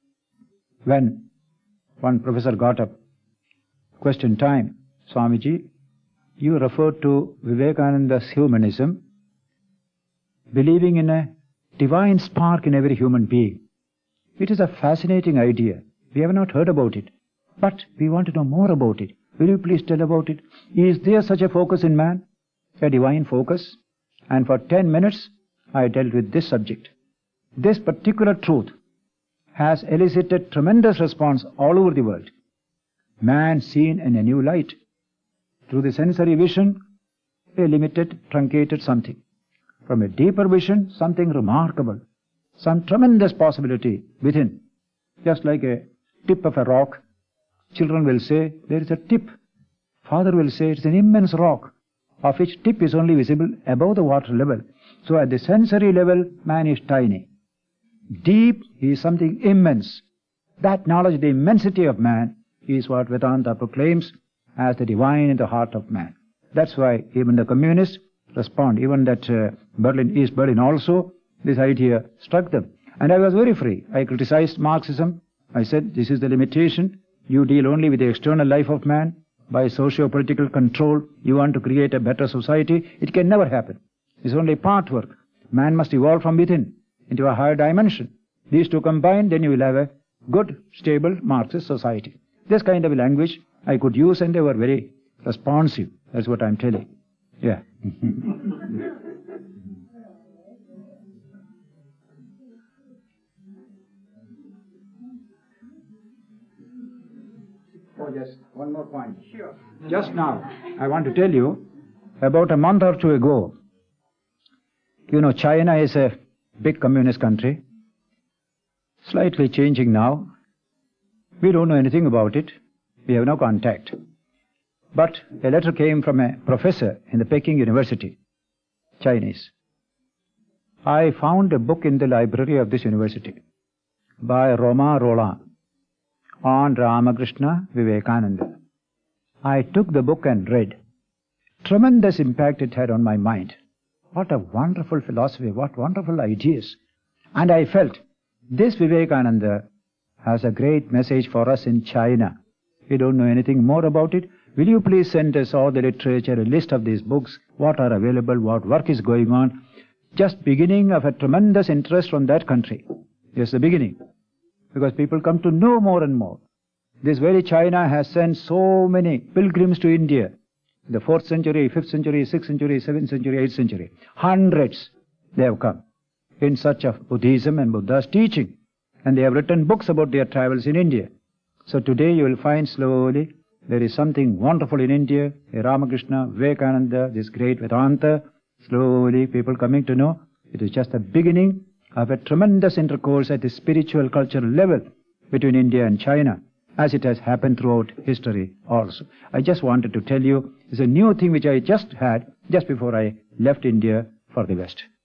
when one professor got up, question time, Swamiji, you referred to Vivekananda's humanism, believing in a divine spark in every human being. It is a fascinating idea. We have not heard about it, but we want to know more about it. Will you please tell about it? Is there such a focus in man? A divine focus? And for ten minutes, I dealt with this subject. This particular truth has elicited tremendous response all over the world. Man seen in a new light. Through the sensory vision, a limited, truncated something. From a deeper vision, something remarkable. Some tremendous possibility within. Just like a tip of a rock. Children will say, there is a tip. Father will say, it's an immense rock, of which tip is only visible above the water level. So at the sensory level, man is tiny. Deep, he is something immense. That knowledge, the immensity of man, is what Vedanta proclaims as the divine in the heart of man. That's why even the communists respond. Even that uh, Berlin, East Berlin also, this idea struck them. And I was very free. I criticized Marxism. I said, this is the limitation. You deal only with the external life of man. By socio-political control, you want to create a better society. It can never happen. It's only part work. Man must evolve from within into a higher dimension. These two combined, then you will have a good, stable Marxist society. This kind of language I could use, and they were very responsive. That's what I'm telling. Yeah. Oh, just one more point. Sure. Just now, I want to tell you, about a month or two ago, you know, China is a big communist country, slightly changing now. We don't know anything about it. We have no contact. But a letter came from a professor in the Peking University, Chinese. I found a book in the library of this university by Romain Rolland on Ramakrishna Vivekananda. I took the book and read. Tremendous impact it had on my mind. What a wonderful philosophy, what wonderful ideas. And I felt this Vivekananda has a great message for us in China. We don't know anything more about it. Will you please send us all the literature, a list of these books, what are available, what work is going on. Just beginning of a tremendous interest from that country. Yes, the beginning. Because people come to know more and more. This very China has sent so many pilgrims to India. the fourth century, fifth century, sixth century, seventh century, eighth century. Hundreds they have come in search of Buddhism and Buddha's teaching. And they have written books about their travels in India. So today you will find slowly there is something wonderful in India, Ramakrishna, Vivekananda, this great Vedanta. Slowly people coming to know it is just the beginning of a tremendous intercourse at the spiritual cultural level between India and China, as it has happened throughout history also. I just wanted to tell you, it's a new thing which I just had just before I left India for the West.